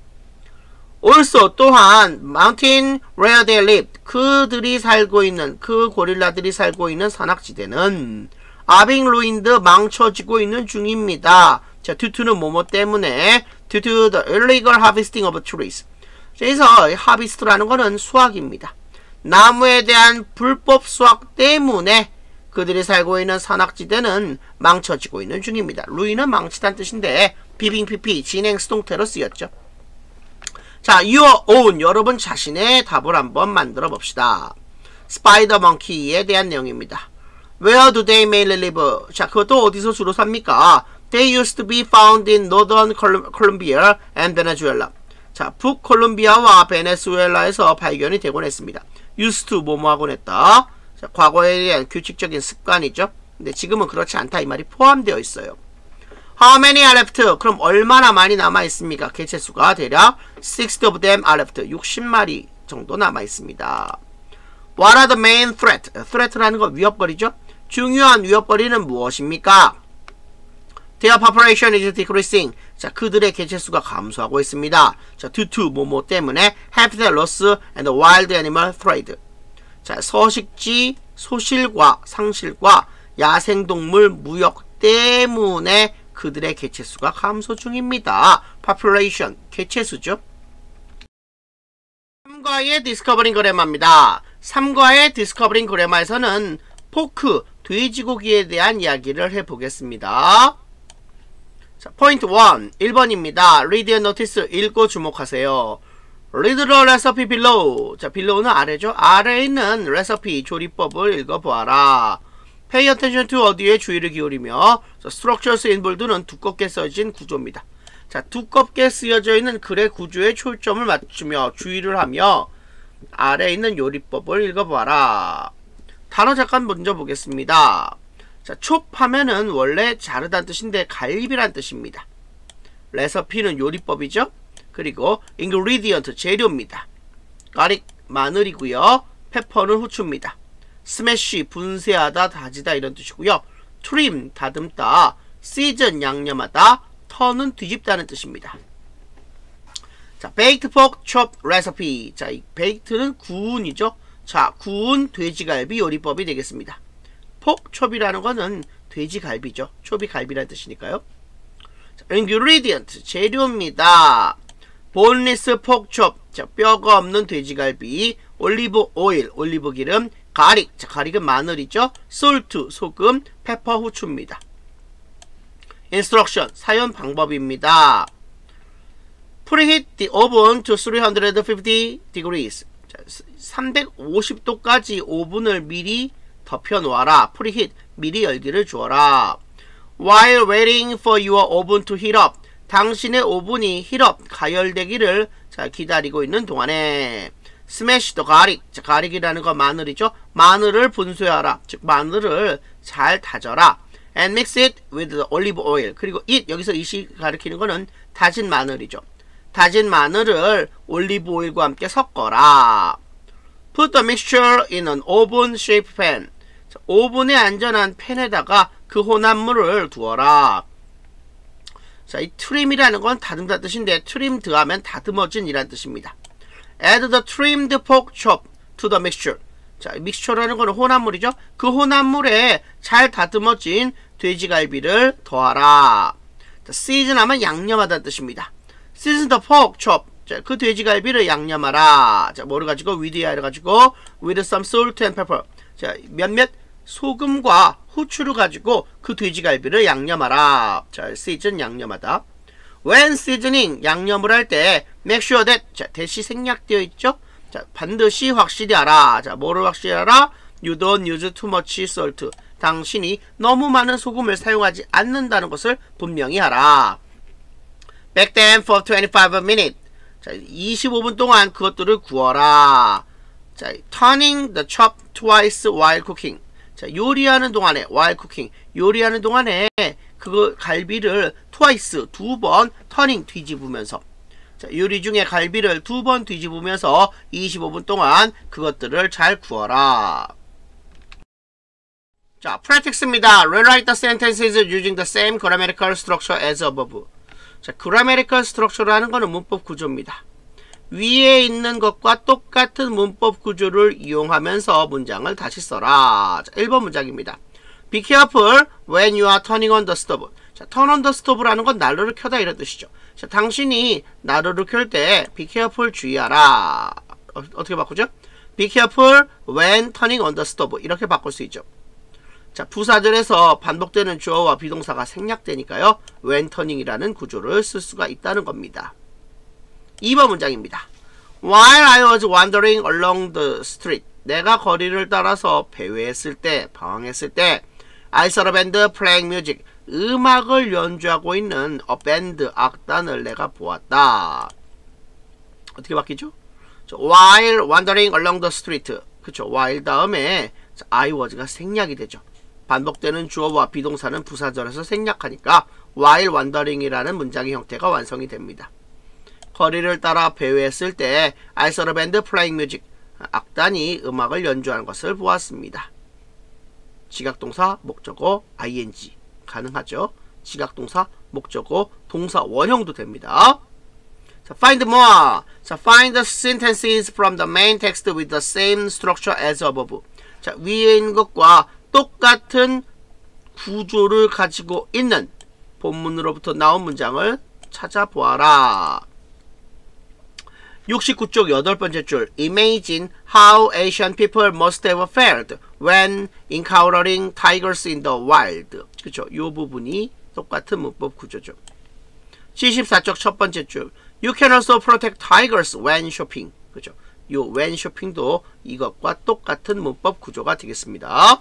Also, 또한 mountain where they lived, 그들이 살고 있는, 그 고릴라들이 살고 있는 산악지대는 are being ruined, 망쳐지고 있는 중입니다. 자, due to는 뭐뭐 때문에, due to the illegal harvesting of trees. 그래서 harvest라는 거는 수확입니다. 나무에 대한 불법 수확 때문에 그들이 살고 있는 산악지대는 망쳐지고 있는 중입니다. ruin은 망치다는 뜻인데 비빙 PP 진행 수동태로 쓰였죠. 자, your own, 여러분 자신의 답을 한번 만들어 봅시다. 스파이더 멍키에 대한 내용입니다. Where do they mainly live? 자, 그것도 어디서 주로 삽니까? They used to be found in northern Colombia and Venezuela. 자, 북콜롬비아와 베네수엘라에서 발견이 되곤 했습니다. used to 뭐뭐 하곤 했다. 자, 과거에 대한 규칙적인 습관이죠. 근데 지금은 그렇지 않다 이 말이 포함되어 있어요. How many are left? 그럼 얼마나 많이 남아 있습니까? 개체수가 대략 60 of them are left. 60마리 정도 남아 있습니다. What are the main threat? threat라는 건 위협거리죠. 중요한 위협거리는 무엇입니까? Their population is decreasing. 자, 그들의 개체수가 감소하고 있습니다. 자, due to 뭐뭐 때문에 habitat loss and wild animal trade. 자, 서식지 소실과 상실과 야생동물 무역 때문에 그들의 개체수가 감소 중입니다. population, 개체수죠. 3과의 discovering 그래마입니다. 3과의 discovering 그래마에서는 포크, 돼지고기에 대한 이야기를 해보겠습니다. 자, 포인트 1, 1번입니다. Read and notice, 읽고 주목하세요. Read the recipe below. 자, below는 아래죠. 아래에 있는 레시피, 조리법을 읽어보아라. Pay attention to 어디에 주의를 기울이며. 자, structures involved는 두껍게 써진 구조입니다. 자, 두껍게 쓰여져 있는 글의 구조에 초점을 맞추며 주의를 하며 아래에 있는 요리법을 읽어보아라. 단어 잠깐 먼저 보겠습니다. 자, 촉 하면은 원래 자르다는 뜻인데 갈비란 뜻입니다. 레시피는 요리법이죠. 그리고 ingredient, 재료입니다. 가릭, 마늘이고요. 페퍼는 후추입니다. 스매시, 분쇄하다, 다지다 이런 뜻이고요. trim, 다듬다. season, 양념하다. 턴은 뒤집다는 뜻입니다. 자, baked pork chop recipe. 자, 이 baked는 구운이죠. 자, 구운 돼지갈비 요리법이 되겠습니다. pork chop이라는 거는 돼지갈비죠. chop이 갈비라는 뜻이니까요. 자, ingredient, 재료입니다. boneless pork chop. 자, 뼈가 없는 돼지갈비. 올리브 오일, 올리브 기름. 가릭, 자, 가릭은 마늘이죠. salt, 소금. 페퍼, 후추입니다. instruction, 사용 방법입니다. preheat the oven to 350 degrees. 자, 350도까지 오븐을 미리 덮여 놓아라. preheat, 미리 열기를 주어라. while waiting for your oven to heat up. 당신의 오븐이 heat up, 가열되기를 자, 기다리고 있는 동안에 smash the garlic. 자, 가릭이라는 건 마늘이죠. 마늘을 분쇄하라. 즉 마늘을 잘 다져라. and mix it with the olive oil. 그리고 it, 여기서 it이 가리키는 거는 다진 마늘이죠. 다진 마늘을 올리브 오일과 함께 섞어라. Put the mixture in an oven-shaped pan. 자, 오븐에 안전한 팬에다가 그 혼합물을 두어라. 자, 이 trim이라는 건 다듬다 뜻인데 trimmed 하면 다듬어진 이란 뜻입니다. Add the trimmed pork chop to the mixture. 자, 믹스처라는 거는 혼합물이죠. 그 혼합물에 잘 다듬어진 돼지갈비를 더하라. 자, season 하면 양념하다는 뜻입니다. Season the pork chop. 자, 그 돼지갈비를 양념하라. 자, 뭐를 가지고? with를 가지고 with some salt and pepper. 자, 몇몇 소금과 후추를 가지고 그 돼지갈비를 양념하라. 자, season 양념하다. When seasoning 양념을 할 때 make sure that. 자, 대시 생략되어 있죠. 자, 반드시 확실히 알아. 자, 뭐를 확실히 알아? You don't use too much salt. 당신이 너무 많은 소금을 사용하지 않는다는 것을 분명히 알아. Bake them for 25 minutes. 자, 25분 동안 그것들을 구워라. 자, turning the chop twice while cooking. 자, 요리하는 동안에 while cooking. 요리하는 동안에 그 갈비를 twice, 두 번 turning, 뒤집으면서. 자, 요리 중에 갈비를 두 번 뒤집으면서 25분 동안 그것들을 잘 구워라. 자, practice입니다. Rewrite the sentences using the same grammatical structure as above. 자, grammatical structure라는 거는 문법 구조입니다. 위에 있는 것과 똑같은 문법 구조를 이용하면서 문장을 다시 써라. 자, 1번 문장입니다. Be careful when you are turning on the stove. 자, turn on the stove라는 건 난로를 켜다 이런 뜻이죠. 자, 당신이 난로를 켤 때 be careful 주의하라. 어떻게 바꾸죠? Be careful when turning on the stove. 이렇게 바꿀 수 있죠. 자, 부사절에서 반복되는 주어와 비동사가 생략되니까요. when turning이라는 구조를 쓸 수가 있다는 겁니다. 2번 문장입니다. While I was wandering along the street. 내가 거리를 따라서 배회했을 때, 방황했을 때 I saw a band playing music. 음악을 연주하고 있는 밴드, 악단을 내가 보았다. 어떻게 바뀌죠? while wandering along the street. 그쵸. while 다음에 I was가 생략이 되죠. 반복되는 주어와 비동사는 부사절에서 생략하니까 while wandering이라는 문장의 형태가 완성이 됩니다. 거리를 따라 배회했을 때 I saw the band playing music. 악단이 음악을 연주하는 것을 보았습니다. 지각동사, 목적어, ing 가능하죠. 지각동사, 목적어, 동사 원형도 됩니다. 자, find more. 자, find the sentences from the main text with the same structure as above. 자, 위에 있는 것과 똑같은 구조를 가지고 있는 본문으로부터 나온 문장을 찾아보아라. 69쪽 8번째 줄. Imagine how Asian people must have felt when encountering tigers in the wild. 그쵸. 이 부분이 똑같은 문법 구조죠. 74쪽 첫 번째 줄. You can also protect tigers when shopping. 그죠? 요 when shopping도 이것과 똑같은 문법 구조가 되겠습니다.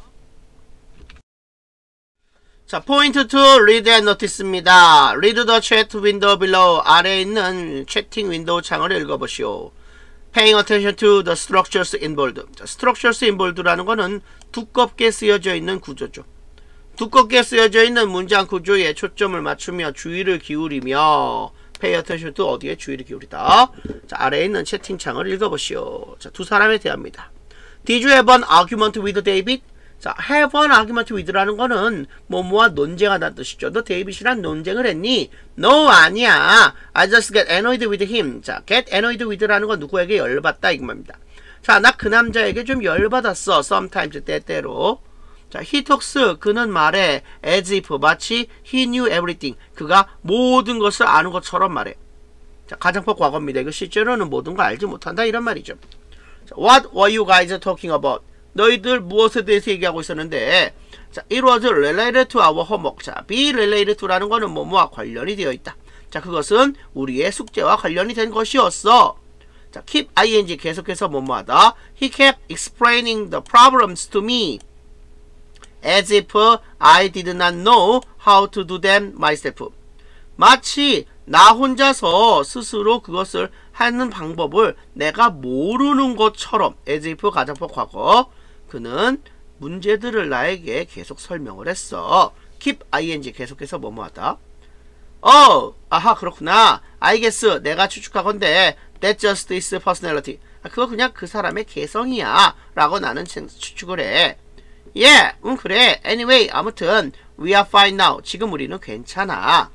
자, 포인트 2 read and notice입니다. read the chat window below. 아래에 있는 채팅 윈도우 창을 읽어보시오. paying attention to the structures in bold. 자, structures in bold라는 거는 두껍게 쓰여져 있는 구조죠. 두껍게 쓰여져 있는 문장 구조에 초점을 맞추며 주의를 기울이며 pay attention to 어디에 주의를 기울이다. 자, 아래에 있는 채팅창을 읽어보시오. 자, 두 사람에 대합니다. Did you have an argument with David? 자, have an argument with라는 거는 뭐뭐와 논쟁하다는 뜻이죠. 너 데이빗이랑 논쟁을 했니? No, 아니야. I just get annoyed with him. 자, get annoyed with라는 건 누구에게 열받다 이 말입니다. 자, 나 그 남자에게 좀 열받았어. sometimes, 때때로. 자, he talks, 그는 말해. as if, 마치 he knew everything. 그가 모든 것을 아는 것처럼 말해. 자, 가정법 과거입니다. 이거 실제로는 모든 걸 알지 못한다 이런 말이죠. 자, what were you guys talking about? 너희들 무엇에 대해서 얘기하고 있었는데, 자, it was related to our homework. 자, be related to라는 거는 뭐뭐와 관련이 되어 있다. 자, 그것은 우리의 숙제와 관련이 된 것이었어. 자, keep ing 계속해서 뭐뭐하다. He kept explaining the problems to me as if I did not know how to do them myself. 마치 나 혼자서 스스로 그것을 하는 방법을 내가 모르는 것처럼. as if 가정법 과거. 그는 문제들을 나에게 계속 설명을 했어. keep ing 계속해서 뭐뭐하다. 아하 그렇구나. I guess 내가 추측하건대 that just is personality. 그거 그냥 그 사람의 개성이야 라고 나는 추측을 해. Yeah, 그래. Anyway, 아무튼 we are fine now. 지금 우리는 괜찮아.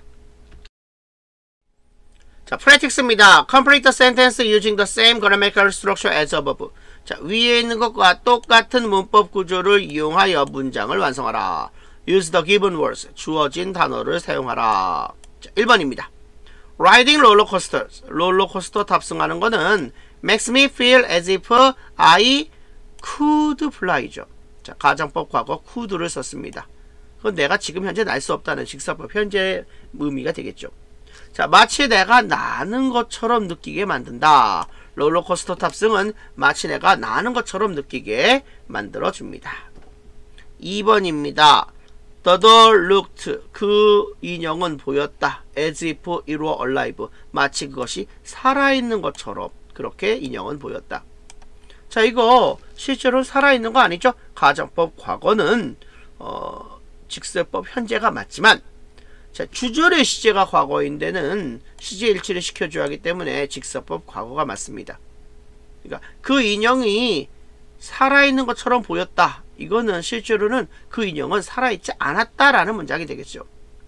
자, practice입니다. Complete the sentence using the same grammatical structure as above. 자, 위에 있는 것과 똑같은 문법 구조를 이용하여 문장을 완성하라. Use the given words. 주어진 단어를 사용하라. 자, 1번입니다. Riding roller coasters. 롤러코스터 탑승하는 거는 makes me feel as if I could fly죠. 자, 가정법 과거 could를 썼습니다. 그건 내가 지금 현재 날 수 없다는 직사법 현재 의미가 되겠죠. 자, 마치 내가 나는 것처럼 느끼게 만든다. 롤러코스터 탑승은 마치 내가 나는 것처럼 느끼게 만들어줍니다. 2번입니다. The doll looked. 그 인형은 보였다. as if it were alive. 마치 그것이 살아있는 것처럼 그렇게 인형은 보였다. 자, 이거 실제로 살아있는 거 아니죠? 가정법 과거는 직설법 현재가 맞지만, 자, 주절의 시제가 과거인 데는 시제 일치를 시켜줘야 하기 때문에 직설법 과거가 맞습니다. 그러니까 그 인형이 살아있는 것처럼 보였다. 이거는 실제로는 그 인형은 살아있지 않았다라는 문장이 되겠죠.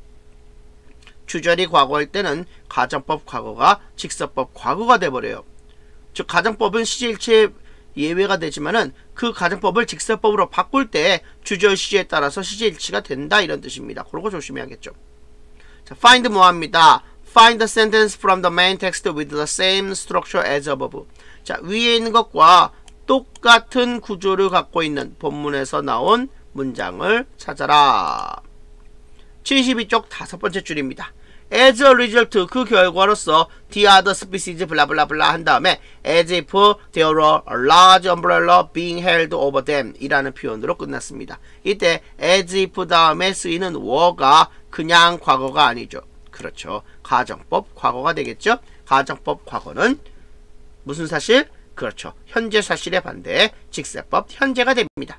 주절이 과거일 때는 가정법 과거가 직설법 과거가 돼버려요. 즉 가정법은 시제 일치에 예외가 되지만은 그 가정법을 직설법으로 바꿀 때 주절 시제에 따라서 시제 일치가 된다 이런 뜻입니다. 그런 거 조심해야겠죠. 자, find 뭐합니다. Find the sentence from the main text with the same structure as above. 자, 위에 있는 것과 똑같은 구조를 갖고 있는 본문에서 나온 문장을 찾아라. 72쪽 5번째 줄입니다. As a result, 그 결과로서 the other species 블라블라블라 한 다음에 as if there were a large umbrella being held over them 이라는 표현으로 끝났습니다. 이때 as if 다음에 쓰이는 were가 그냥 과거가 아니죠. 그렇죠. 가정법 과거가 되겠죠. 가정법 과거는 무슨 사실? 그렇죠. 현재 사실의 반대 직세법 현재가 됩니다.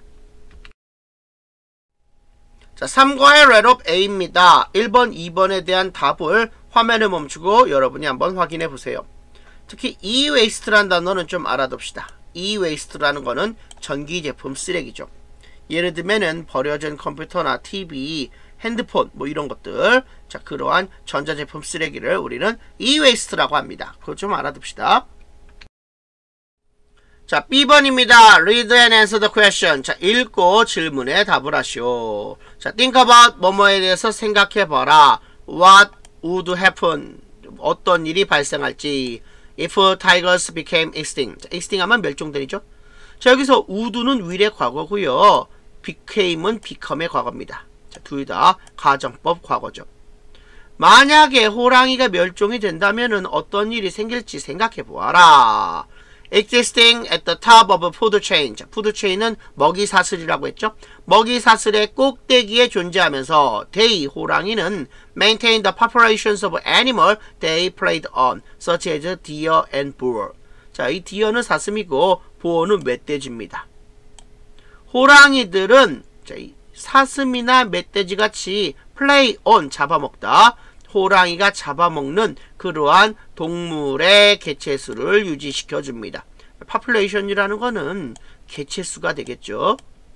자, 3과의 랩업 A입니다. 1번, 2번에 대한 답을 화면을 멈추고 여러분이 한번 확인해 보세요. 특히 e-waste라는 단어는 좀 알아둡시다. e-waste라는 거는 전기제품 쓰레기죠. 예를 들면은 버려진 컴퓨터나 TV, 핸드폰 뭐 이런 것들, 자, 그러한 전자제품 쓰레기를 우리는 e-waste라고 합니다. 그거 좀 알아둡시다. 자, B번입니다. Read and answer the question. 자, 읽고 질문에 답을 하시오. 자, think about 뭐뭐에 대해서 생각해봐라. What would happen? 어떤 일이 발생할지. If tigers became extinct. extinct 하면 멸종되죠. 자, 여기서 would는 will의 과거고요. became은 become의 과거입니다. 자, 둘 다 가정법 과거죠. 만약에 호랑이가 멸종이 된다면은 어떤 일이 생길지 생각해보아라. existing at the top of a food chain. 자, food chain은 먹이사슬이라고 했죠. 먹이사슬의 꼭대기에 존재하면서 they, 호랑이는 maintain the populations of animal they preyed on, such as deer and boar. 자, 이 deer는 사슴이고 boar는 멧돼지입니다. 호랑이들은 자, 이 사슴이나 멧돼지같이 play on, 잡아먹다. 호랑이가 잡아먹는 그러한 동물의 개체수를 유지시켜줍니다. population이라는 거는 개체수가 되겠죠.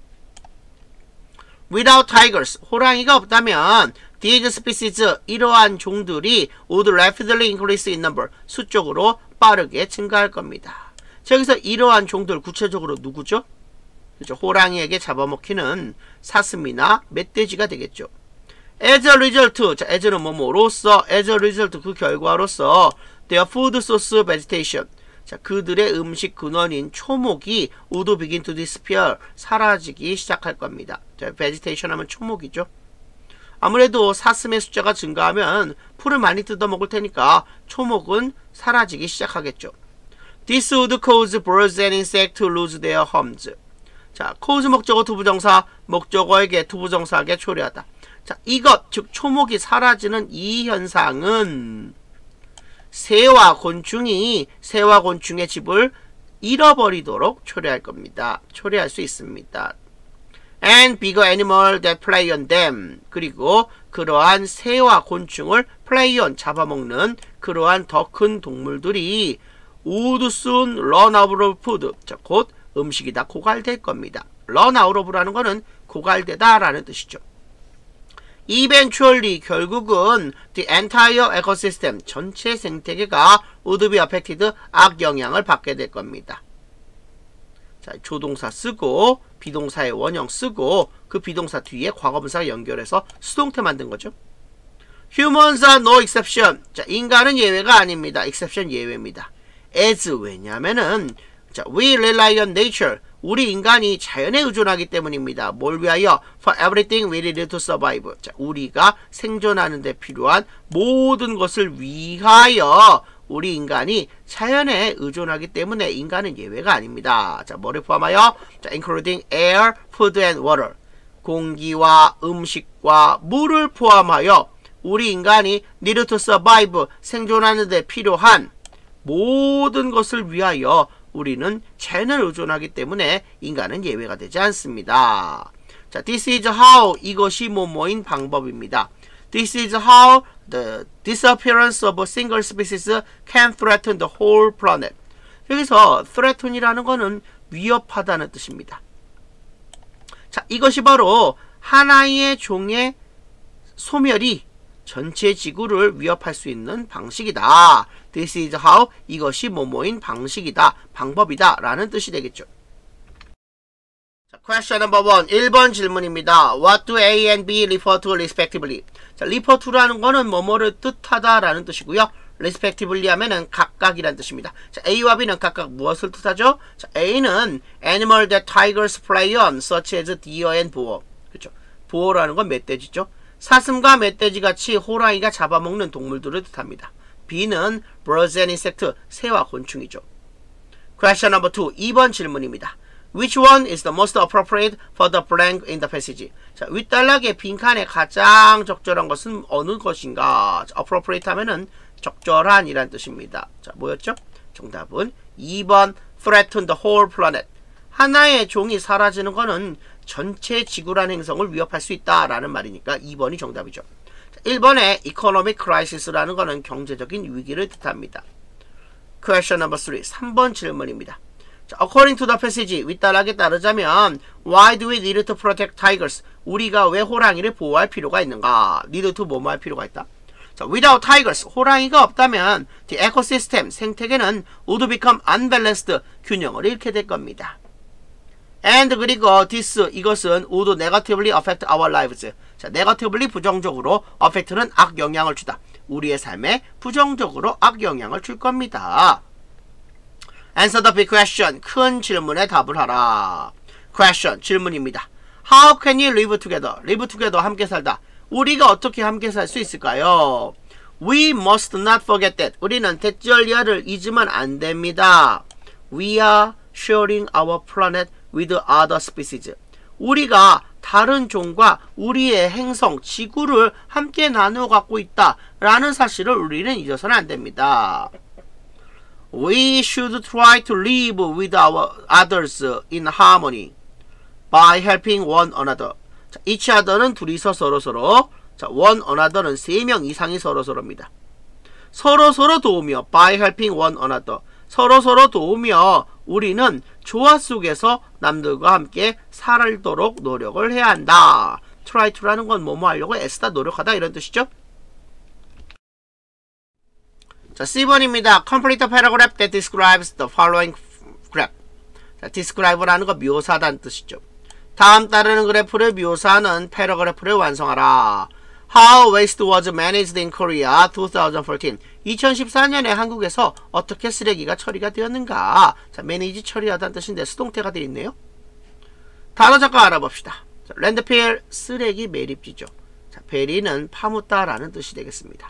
Without tigers, 호랑이가 없다면 these species, 이러한 종들이 would rapidly increase in number, 수적으로 빠르게 증가할 겁니다. 자, 여기서 이러한 종들 구체적으로 누구죠? 그렇죠. 호랑이에게 잡아먹히는 사슴이나 멧돼지가 되겠죠. As a result, 자, as는 뭐뭐로서, as a result, 그 결과로서 their food source vegetation, 자, 그들의 음식 근원인 초목이 would begin to disappear, 사라지기 시작할 겁니다. 자, vegetation 하면 초목이죠. 아무래도 사슴의 숫자가 증가하면 풀을 많이 뜯어먹을 테니까 초목은 사라지기 시작하겠죠. This would cause birds and insects to lose their homes. 자, cause 목적어 투부정사, 목적어에게 투부정사에게 초래하다. 자, 이것, 즉 초목이 사라지는 이 현상은 새와 곤충이 새와 곤충의 집을 잃어버리도록 초래할 겁니다. 초래할 수 있습니다. And bigger animal that play on them. 그리고 그러한 새와 곤충을 play on, 잡아먹는 그러한 더 큰 동물들이 would soon run out of food. 자, 곧 음식이 다 고갈될 겁니다. run out of라는 거는 고갈되다 라는 뜻이죠. Eventually, 결국은 the entire ecosystem, 전체 생태계가 would be affected, 악영향을 받게 될 겁니다. 자, 조동사 쓰고 비동사의 원형 쓰고 그 비동사 뒤에 과거분사 연결해서 수동태 만든 거죠. Humans are no exception. 자, 인간은 예외가 아닙니다. exception 예외입니다. as, 왜냐면은 자, we rely on nature. 우리 인간이 자연에 의존하기 때문입니다. 뭘 위하여? For everything we need to survive. 자, 우리가 생존하는 데 필요한 모든 것을 위하여 우리 인간이 자연에 의존하기 때문에 인간은 예외가 아닙니다. 자, 뭐를 포함하여? 자, including air, food and water. 공기와 음식과 물을 포함하여 우리 인간이 need to survive, 생존하는 데 필요한 모든 것을 위하여 우리는 자연을 의존하기 때문에 인간은 예외가 되지 않습니다. 자, this is how, 이것이 뭐뭐인 방법입니다. This is how the disappearance of a single species can threaten the whole planet. 여기서 threaten이라는 것은 위협하다는 뜻입니다. 자, 이것이 바로 하나의 종의 소멸이 전체 지구를 위협할 수 있는 방식이다. This is how, 이것이 뭐뭐인 방식이다, 방법이다 라는 뜻이 되겠죠. 자, question number 1, 1번 질문입니다. What do A and B refer to respectively? 자, refer to라는 거는 뭐뭐를 뜻하다 라는 뜻이고요. respectively 하면은 각각이라는 뜻입니다. 자, A와 B는 각각 무엇을 뜻하죠? 자, A는 animal that tigers prey on, such as deer and boar. 그렇죠. boar라는 건 멧돼지죠. 사슴과 멧돼지 같이 호랑이가 잡아먹는 동물들을 뜻합니다. B는 birds and insects, 새와 곤충이죠. Question number 2, 2번 질문입니다. Which one is the most appropriate for the blank in the passage? 자, 윗단락의 빈칸에 가장 적절한 것은 어느 것인가? 자, appropriate 하면은 적절한 이란 뜻입니다. 자, 뭐였죠? 정답은 2번 threaten the whole planet. 하나의 종이 사라지는 거는 전체 지구란 행성을 위협할 수 있다라는 말이니까 2번이 정답이죠. 자, 1번의 economic crisis라는 거는 경제적인 위기를 뜻합니다. Question number 3. 3번 질문입니다. 자, according to the passage, 윗단락에 따르자면 Why do we need to protect tigers? 우리가 왜 호랑이를 보호할 필요가 있는가? need to 뭐뭐 할 필요가 있다? 자, without tigers, 호랑이가 없다면 the ecosystem, 생태계는 would become unbalanced, 균형을 잃게 될 겁니다. And 그리고 this, 이것은 would negatively affect our lives. 자, negatively 부정적으로, affect는 악영향을 주다. 우리의 삶에 부정적으로 악영향을 줄 겁니다. Answer the big question. 큰 질문에 답을 하라. Question, 질문입니다. How can you live together? live together, 함께 살다. 우리가 어떻게 함께 살 수 있을까요? We must not forget that. 우리는 대절리아를 잊으면 안 됩니다. We are sharing our planet with other species. 우리가 다른 종과 우리의 행성, 지구를 함께 나누어 갖고 있다라는 사실을 우리는 잊어서는 안 됩니다. We should try to live with our others in harmony by helping one another. 자, each other는 둘이서 서로서로, 자, one another는 3명 이상이 서로서로입니다. 서로서로 도우며, by helping one another. 서로서로 도우며 우리는 조화 속에서 남들과 함께 살도록 노력을 해야 한다. try to라는 건 뭐뭐 하려고 애쓰다, 노력하다 이런 뜻이죠. 자, C번입니다. Complete a paragraph that describes the following graph. 자, describe라는 거 묘사하다는 뜻이죠. 다음 따르는 그래프를 묘사하는 패러그래프를 완성하라. How waste was managed in Korea 2014. 2014년에 한국에서 어떻게 쓰레기가 처리가 되었는가. 자, manage 처리하다는 뜻인데 수동태가 되어 있네요. 단어 잠깐 알아봅시다. 자, 랜드필, 쓰레기 매립지죠. 자, 베리는 파묻다라는 뜻이 되겠습니다.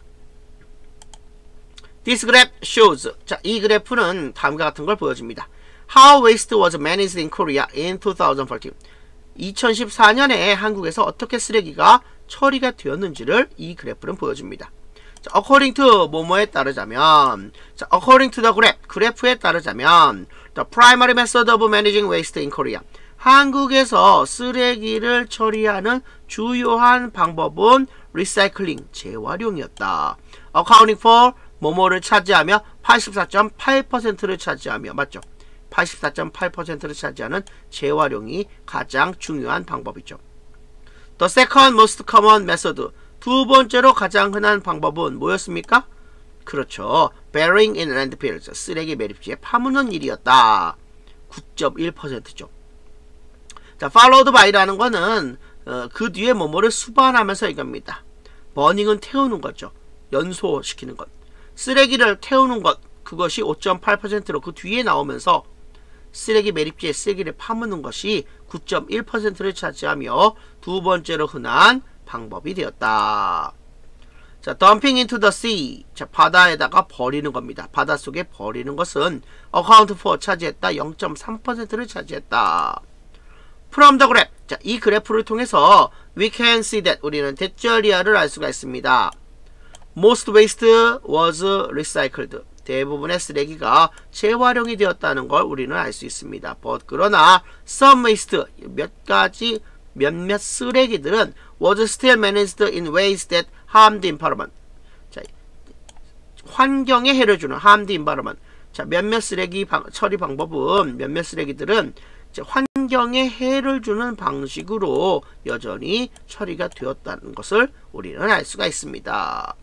This graph shows. 자, 이 그래프는 다음과 같은 걸 보여줍니다. How waste was managed in Korea in 2014. 2014년에 한국에서 어떻게 쓰레기가 처리가 되었는지를 이 그래프는 보여줍니다. 자, according to 뭐뭐에 따르자면, 자, according to the graph, 그래프에 따르자면, the primary method of managing waste in Korea. 한국에서 쓰레기를 처리하는 주요한 방법은 recycling, 재활용이었다. accounting for 뭐뭐를 차지하며 84.8%를 차지하며, 맞죠? 84.8%를 차지하는 재활용이 가장 중요한 방법이죠. The second most common method, 두 번째로 가장 흔한 방법은 뭐였습니까? 그렇죠. burying in landfills, 쓰레기 매립지에 파묻는 일이었다. 9.1%죠. 자, followed by라는 거는 그 뒤에 뭐뭐를 수반하면서 이겁니다. burning은 태우는 거죠. 연소시키는 것. 쓰레기를 태우는 것, 그것이 5.8%로 그 뒤에 나오면서 쓰레기 매립지에 쓰레기를 파묻는 것이 9.1%를 차지하며 두 번째로 흔한 방법이 되었다. 자, dumping into the sea. 자, 바다에다가 버리는 겁니다. 바닷속에 버리는 것은 account for 차지했다. 0.3%를 차지했다. From the graph. 자, 이 그래프를 통해서 we can see that 우리는 대절리아를 알 수가 있습니다. Most waste was recycled. 대부분의 쓰레기가 재활용이 되었다는 걸 우리는 알 수 있습니다. But 그러나 some waste, 몇몇 쓰레기들은 was still managed in ways that harmed the environment. 자, 환경에 해를 주는 harmed the environment. 자, 몇몇 쓰레기 처리 방법은 몇몇 쓰레기들은 환경에 해를 주는 방식으로 여전히 처리가 되었다는 것을 우리는 알 수가 있습니다.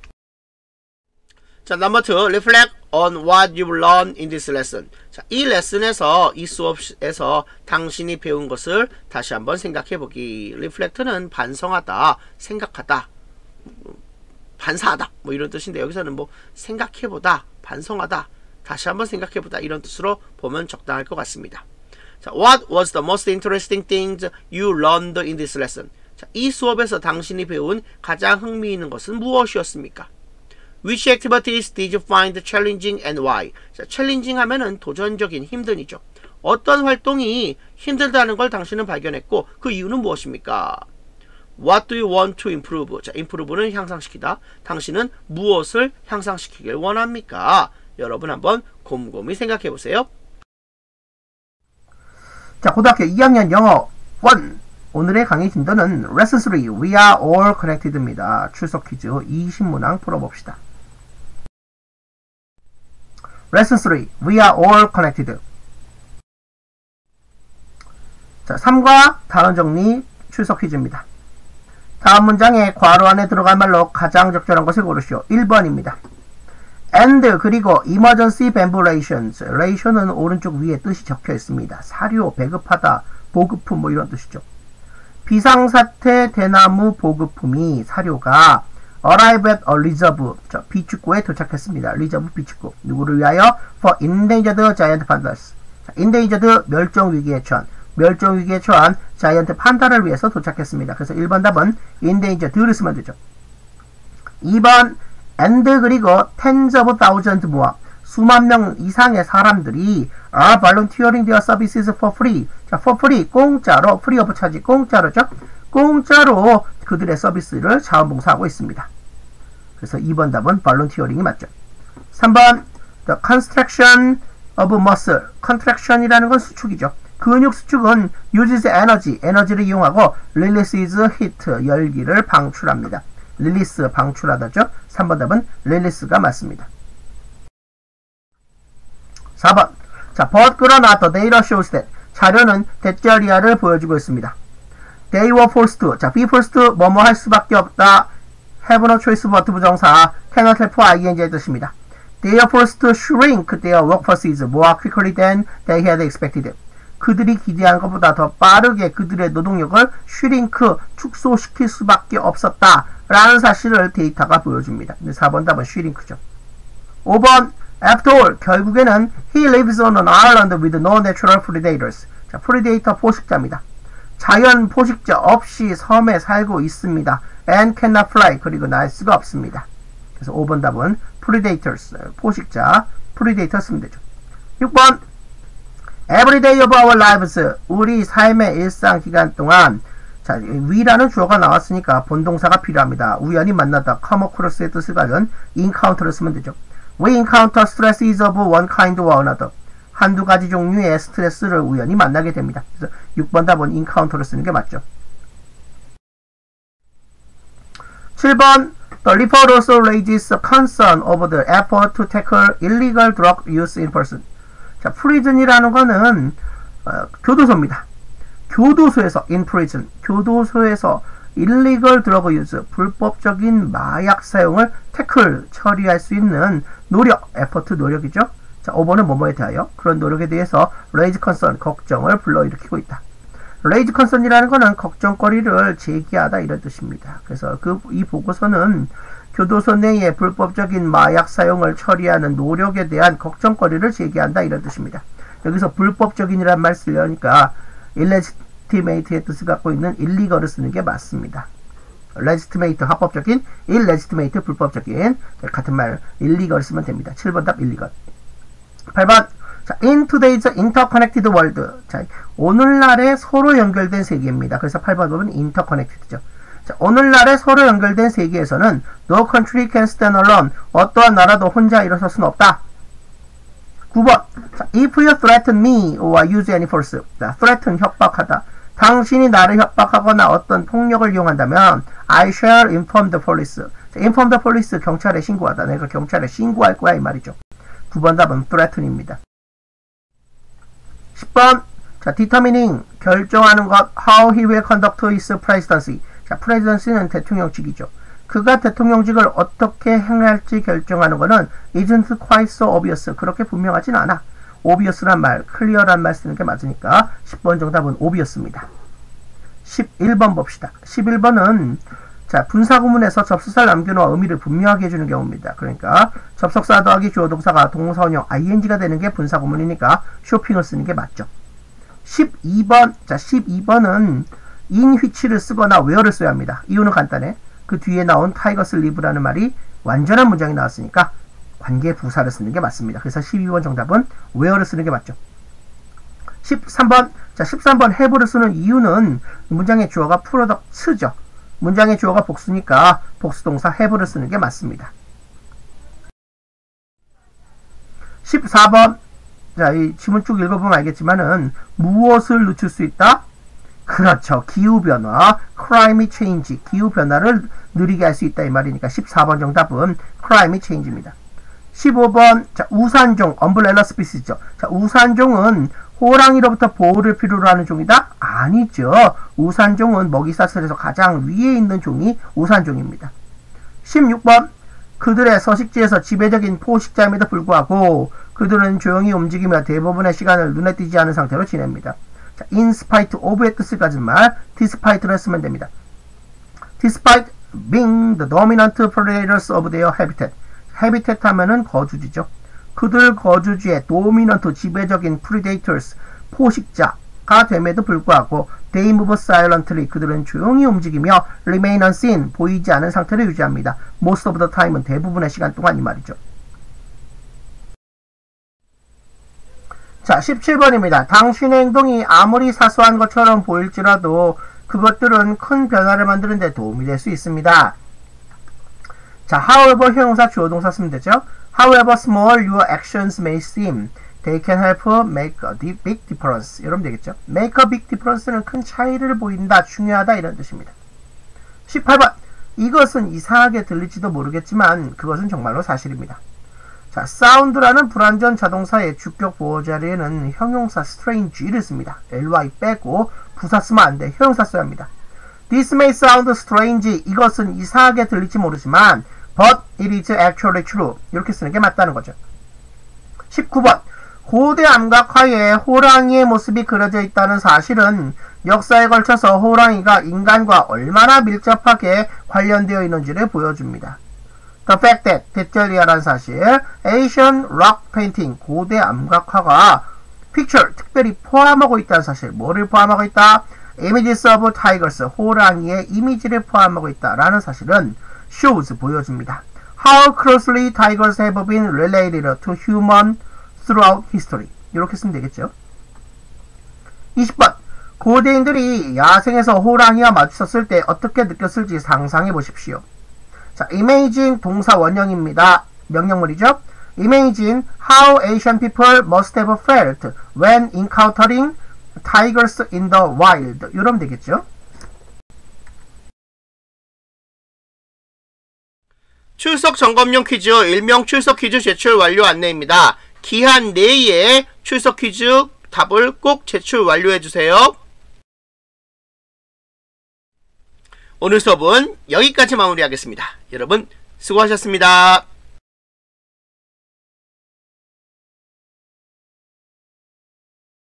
자, number 2, reflect on what you learned in this lesson. 자, 이 레슨에서, 이 수업에서 당신이 배운 것을 다시 한번 생각해 보기. reflect는 반성하다, 생각하다, 반사하다, 뭐 이런 뜻인데 여기서는 뭐 생각해 보다, 반성하다, 다시 한번 생각해 보다 이런 뜻으로 보면 적당할 것 같습니다. 자, what was the most interesting things you learned in this lesson? 자, 이 수업에서 당신이 배운 가장 흥미있는 것은 무엇이었습니까? Which activities did you find challenging and why? 자, challenging 하면은 도전적인, 힘든이죠. 어떤 활동이 힘들다는 걸 당신은 발견했고 그 이유는 무엇입니까? What do you want to improve? 자, improve는 향상시키다. 당신은 무엇을 향상시키길 원합니까? 여러분 한번 곰곰이 생각해 보세요. 자, 고등학교 2학년 영어 1. 오늘의 강의 진도는 Lesson 3 We are all connected입니다. 출석 퀴즈 20문항 풀어봅시다. Lesson 3 We are all connected. 자, 3과 단어 정리 출석 퀴즈입니다. 다음 문장에 괄호 안에 들어갈 말로 가장 적절한 것을 고르시오. 1번입니다. and 그리고 emergency bamboo rations. ration은 오른쪽 위에 뜻이 적혀 있습니다. 사료, 배급하다, 보급품 뭐 이런 뜻이죠. 비상사태 대나무 보급품이 사료가 arrive at a reserve. 자, 비축구에 도착했습니다. reserve 비축구. 누구를 위하여? for endangered giant pandas. 자, endangered 멸종위기에 처한. 멸종위기에 처한 자이언트 판다를 위해서 도착했습니다. 그래서 1번 답은 endangered를 쓰면 되죠. 2번 and 그리고 tens of thousands more. 수만 명 이상의 사람들이 are volunteering their services for free. 자, for free, 공짜로, free of charge, 공짜로죠. 공짜로 그들의 서비스를 자원봉사하고 있습니다. 그래서 2번 답은 volunteering이 맞죠. 3번 the contraction of muscle. contraction이라는 건 수축이죠. 근육 수축은 uses energy, 에너지를 이용하고 releases heat, 열기를 방출합니다. release, 방출하다죠. 3번 답은 release가 맞습니다. 4번. 자, but 그러나 the data shows that. 자료는 대자리아를 보여주고 있습니다. They were forced to. 자, be forced to 뭐뭐 할 수밖에 없다. have no choice but 부정사 cannot help ing의 뜻입니다. They were forced to shrink their workforces more quickly than they had expected. 그들이 기대한 것보다 더 빠르게 그들의 노동력을 슈링크, 축소시킬 수밖에 없었다 라는 사실을 데이터가 보여줍니다. 4번 답은 슈링크죠. 5번 After all, 결국에는 he lives on an island with no natural predators. 자, predator 포식자입니다. 자연 포식자 없이 섬에 살고 있습니다. and cannot fly. 그리고 날 수가 없습니다. 그래서 5번 답은 predators, 포식자, predator 쓰면 되죠. 6번 Every day of our lives. 우리 삶의 일상 기간 동안. 자, we라는 주어가 나왔으니까 본동사가 필요합니다. 우연히 만나다, come across의 뜻을 가진 encounter를 쓰면 되죠. We encounter stresses of one kind or another. 한두 가지 종류의 스트레스를 우연히 만나게 됩니다. 그래서 6번 답은 encounter를 쓰는 게 맞죠. 7번 The report also raises concern over the effort to tackle illegal drug use in person. 자, prison이라는 거는 교도소입니다. 교도소에서 in prison, 교도소에서 illegal drug use, 불법적인 마약 사용을 태클, 처리할 수 있는 노력, effort 노력이죠. 자, 5번은 뭐뭐에 대하여 그런 노력에 대해서 raise concern, 걱정을 불러일으키고 있다. raise concern이라는 거는 걱정거리를 제기하다 이런 뜻입니다. 그래서 이 보고서는 교도소 내에 불법적인 마약 사용을 처리하는 노력에 대한 걱정거리를 제기한다 이런 뜻입니다. 여기서 불법적인이란 말 쓰려니까 illegitimate의 뜻을 갖고 있는 illegal을 쓰는 게 맞습니다. legitimate 합법적인, illegitimate 불법적인 같은 말 illegal 쓰면 됩니다. 7번 답 illegal. 8번 자, in today's interconnected world. 자, 오늘날의 서로 연결된 세계입니다. 그래서 8번 답은 interconnected죠. 자, 오늘날의 서로 연결된 세계에서는 no country can stand alone. 어떠한 나라도 혼자 일어설 수는 없다. 9번 자, if you threaten me or use any force. 자, threaten 협박하다. 당신이 나를 협박하거나 어떤 폭력을 이용한다면 I shall inform the police. 자, inform the police 경찰에 신고하다. 내가 경찰에 신고할 거야 이 말이죠. 9번 답은 threaten입니다. 10번 자, determining 결정하는 것 how he will conduct his presidency. 자, presidency는 대통령직이죠. 그가 대통령직을 어떻게 행할지 결정하는 것은 isn't quite so obvious. 그렇게 분명하진 않아. obvious란 말, clear란 말 쓰는 게 맞으니까 10번 정답은 obvious입니다. 11번 봅시다. 11번은 자, 분사구문에서 접속사를 남겨놓아 의미를 분명하게 해주는 경우입니다. 그러니까 접속사 더하기 주어 동사가 동사원형 ing가 되는 게 분사구문이니까 쇼핑을 쓰는 게 맞죠. 12번 자, 12번은 in which를 쓰거나 where를 써야 합니다. 이유는 간단해. 그 뒤에 나온 tigers live라는 말이 완전한 문장이 나왔으니까 관계 부사를 쓰는 게 맞습니다. 그래서 12번 정답은 where를 쓰는 게 맞죠. 13번. 자, 13번 have를 쓰는 이유는 문장의 주어가 products죠. 문장의 주어가 복수니까 복수동사 have를 쓰는 게 맞습니다. 14번. 자, 이 지문 쭉 읽어보면 알겠지만은 무엇을 늦출 수 있다? 그렇죠. 기후변화, climate change, 기후변화를 느리게 할 수 있다 이 말이니까 14번 정답은 climate change입니다. 15번. 자, 우산종, umbrella species죠. 자, 우산종은 호랑이로부터 보호를 필요로 하는 종이다? 아니죠. 우산종은 먹이사슬에서 가장 위에 있는 종이 우산종입니다. 16번. 그들의 서식지에서 지배적인 포식자임에도 불구하고 그들은 조용히 움직이며 대부분의 시간을 눈에 띄지 않은 상태로 지냅니다. 자, in spite of의 뜻을 가진 말 despite를 쓰면 됩니다. despite being the dominant predators of their habitat. habitat 하면은 거주지죠. 그들 거주지의 dominant 지배적인 predators 포식자가 됨에도 불구하고 they move silently 그들은 조용히 움직이며 remain unseen 보이지 않은 상태를 유지합니다. most of the time은 대부분의 시간 동안 이 말이죠. 자, 17번입니다. 당신의 행동이 아무리 사소한 것처럼 보일지라도 그것들은 큰 변화를 만드는 데 도움이 될 수 있습니다. 자, however 형용사 주어동사 쓰면 되죠. However small your actions may seem, they can help make a big difference. 이러면 되겠죠. make a big difference는 큰 차이를 보인다, 중요하다 이런 뜻입니다. 18번. 이것은 이상하게 들릴지도 모르겠지만 그것은 정말로 사실입니다. 자, sound라는 불완전 자동사의 주격 보호 자리에는 형용사 strange를 씁니다. ly 빼고 부사 쓰면 안 돼. 형용사 써야 합니다. This may sound strange. 이것은 이상하게 들릴지 모르지만 but it is actually true. 이렇게 쓰는 게 맞다는 거죠. 19번. 고대 암각화에 호랑이의 모습이 그려져 있다는 사실은 역사에 걸쳐서 호랑이가 인간과 얼마나 밀접하게 관련되어 있는지를 보여줍니다. The fact that 대절리아라는 사실, Asian rock painting, 고대 암각화가 picture, 특별히 포함하고 있다는 사실, 뭐를 포함하고 있다? Images of tigers, 호랑이의 이미지를 포함하고 있다라는 사실은 shows, 보여줍니다. How closely tigers have been related to human throughout history. 이렇게 쓰면 되겠죠. 20번. 고대인들이 야생에서 호랑이와 마주쳤을 때 어떻게 느꼈을지 상상해 보십시오. 자, imagine 동사 원형입니다. 명령문이죠. Imagine how Asian people must have felt when encountering tigers in the wild. 이러면 되겠죠. 출석 점검용 퀴즈, 일명 출석 퀴즈 제출 완료 안내입니다. 기한 내에 출석 퀴즈 답을 꼭 제출 완료해주세요. 오늘 수업은 여기까지 마무리하겠습니다. 여러분 수고하셨습니다.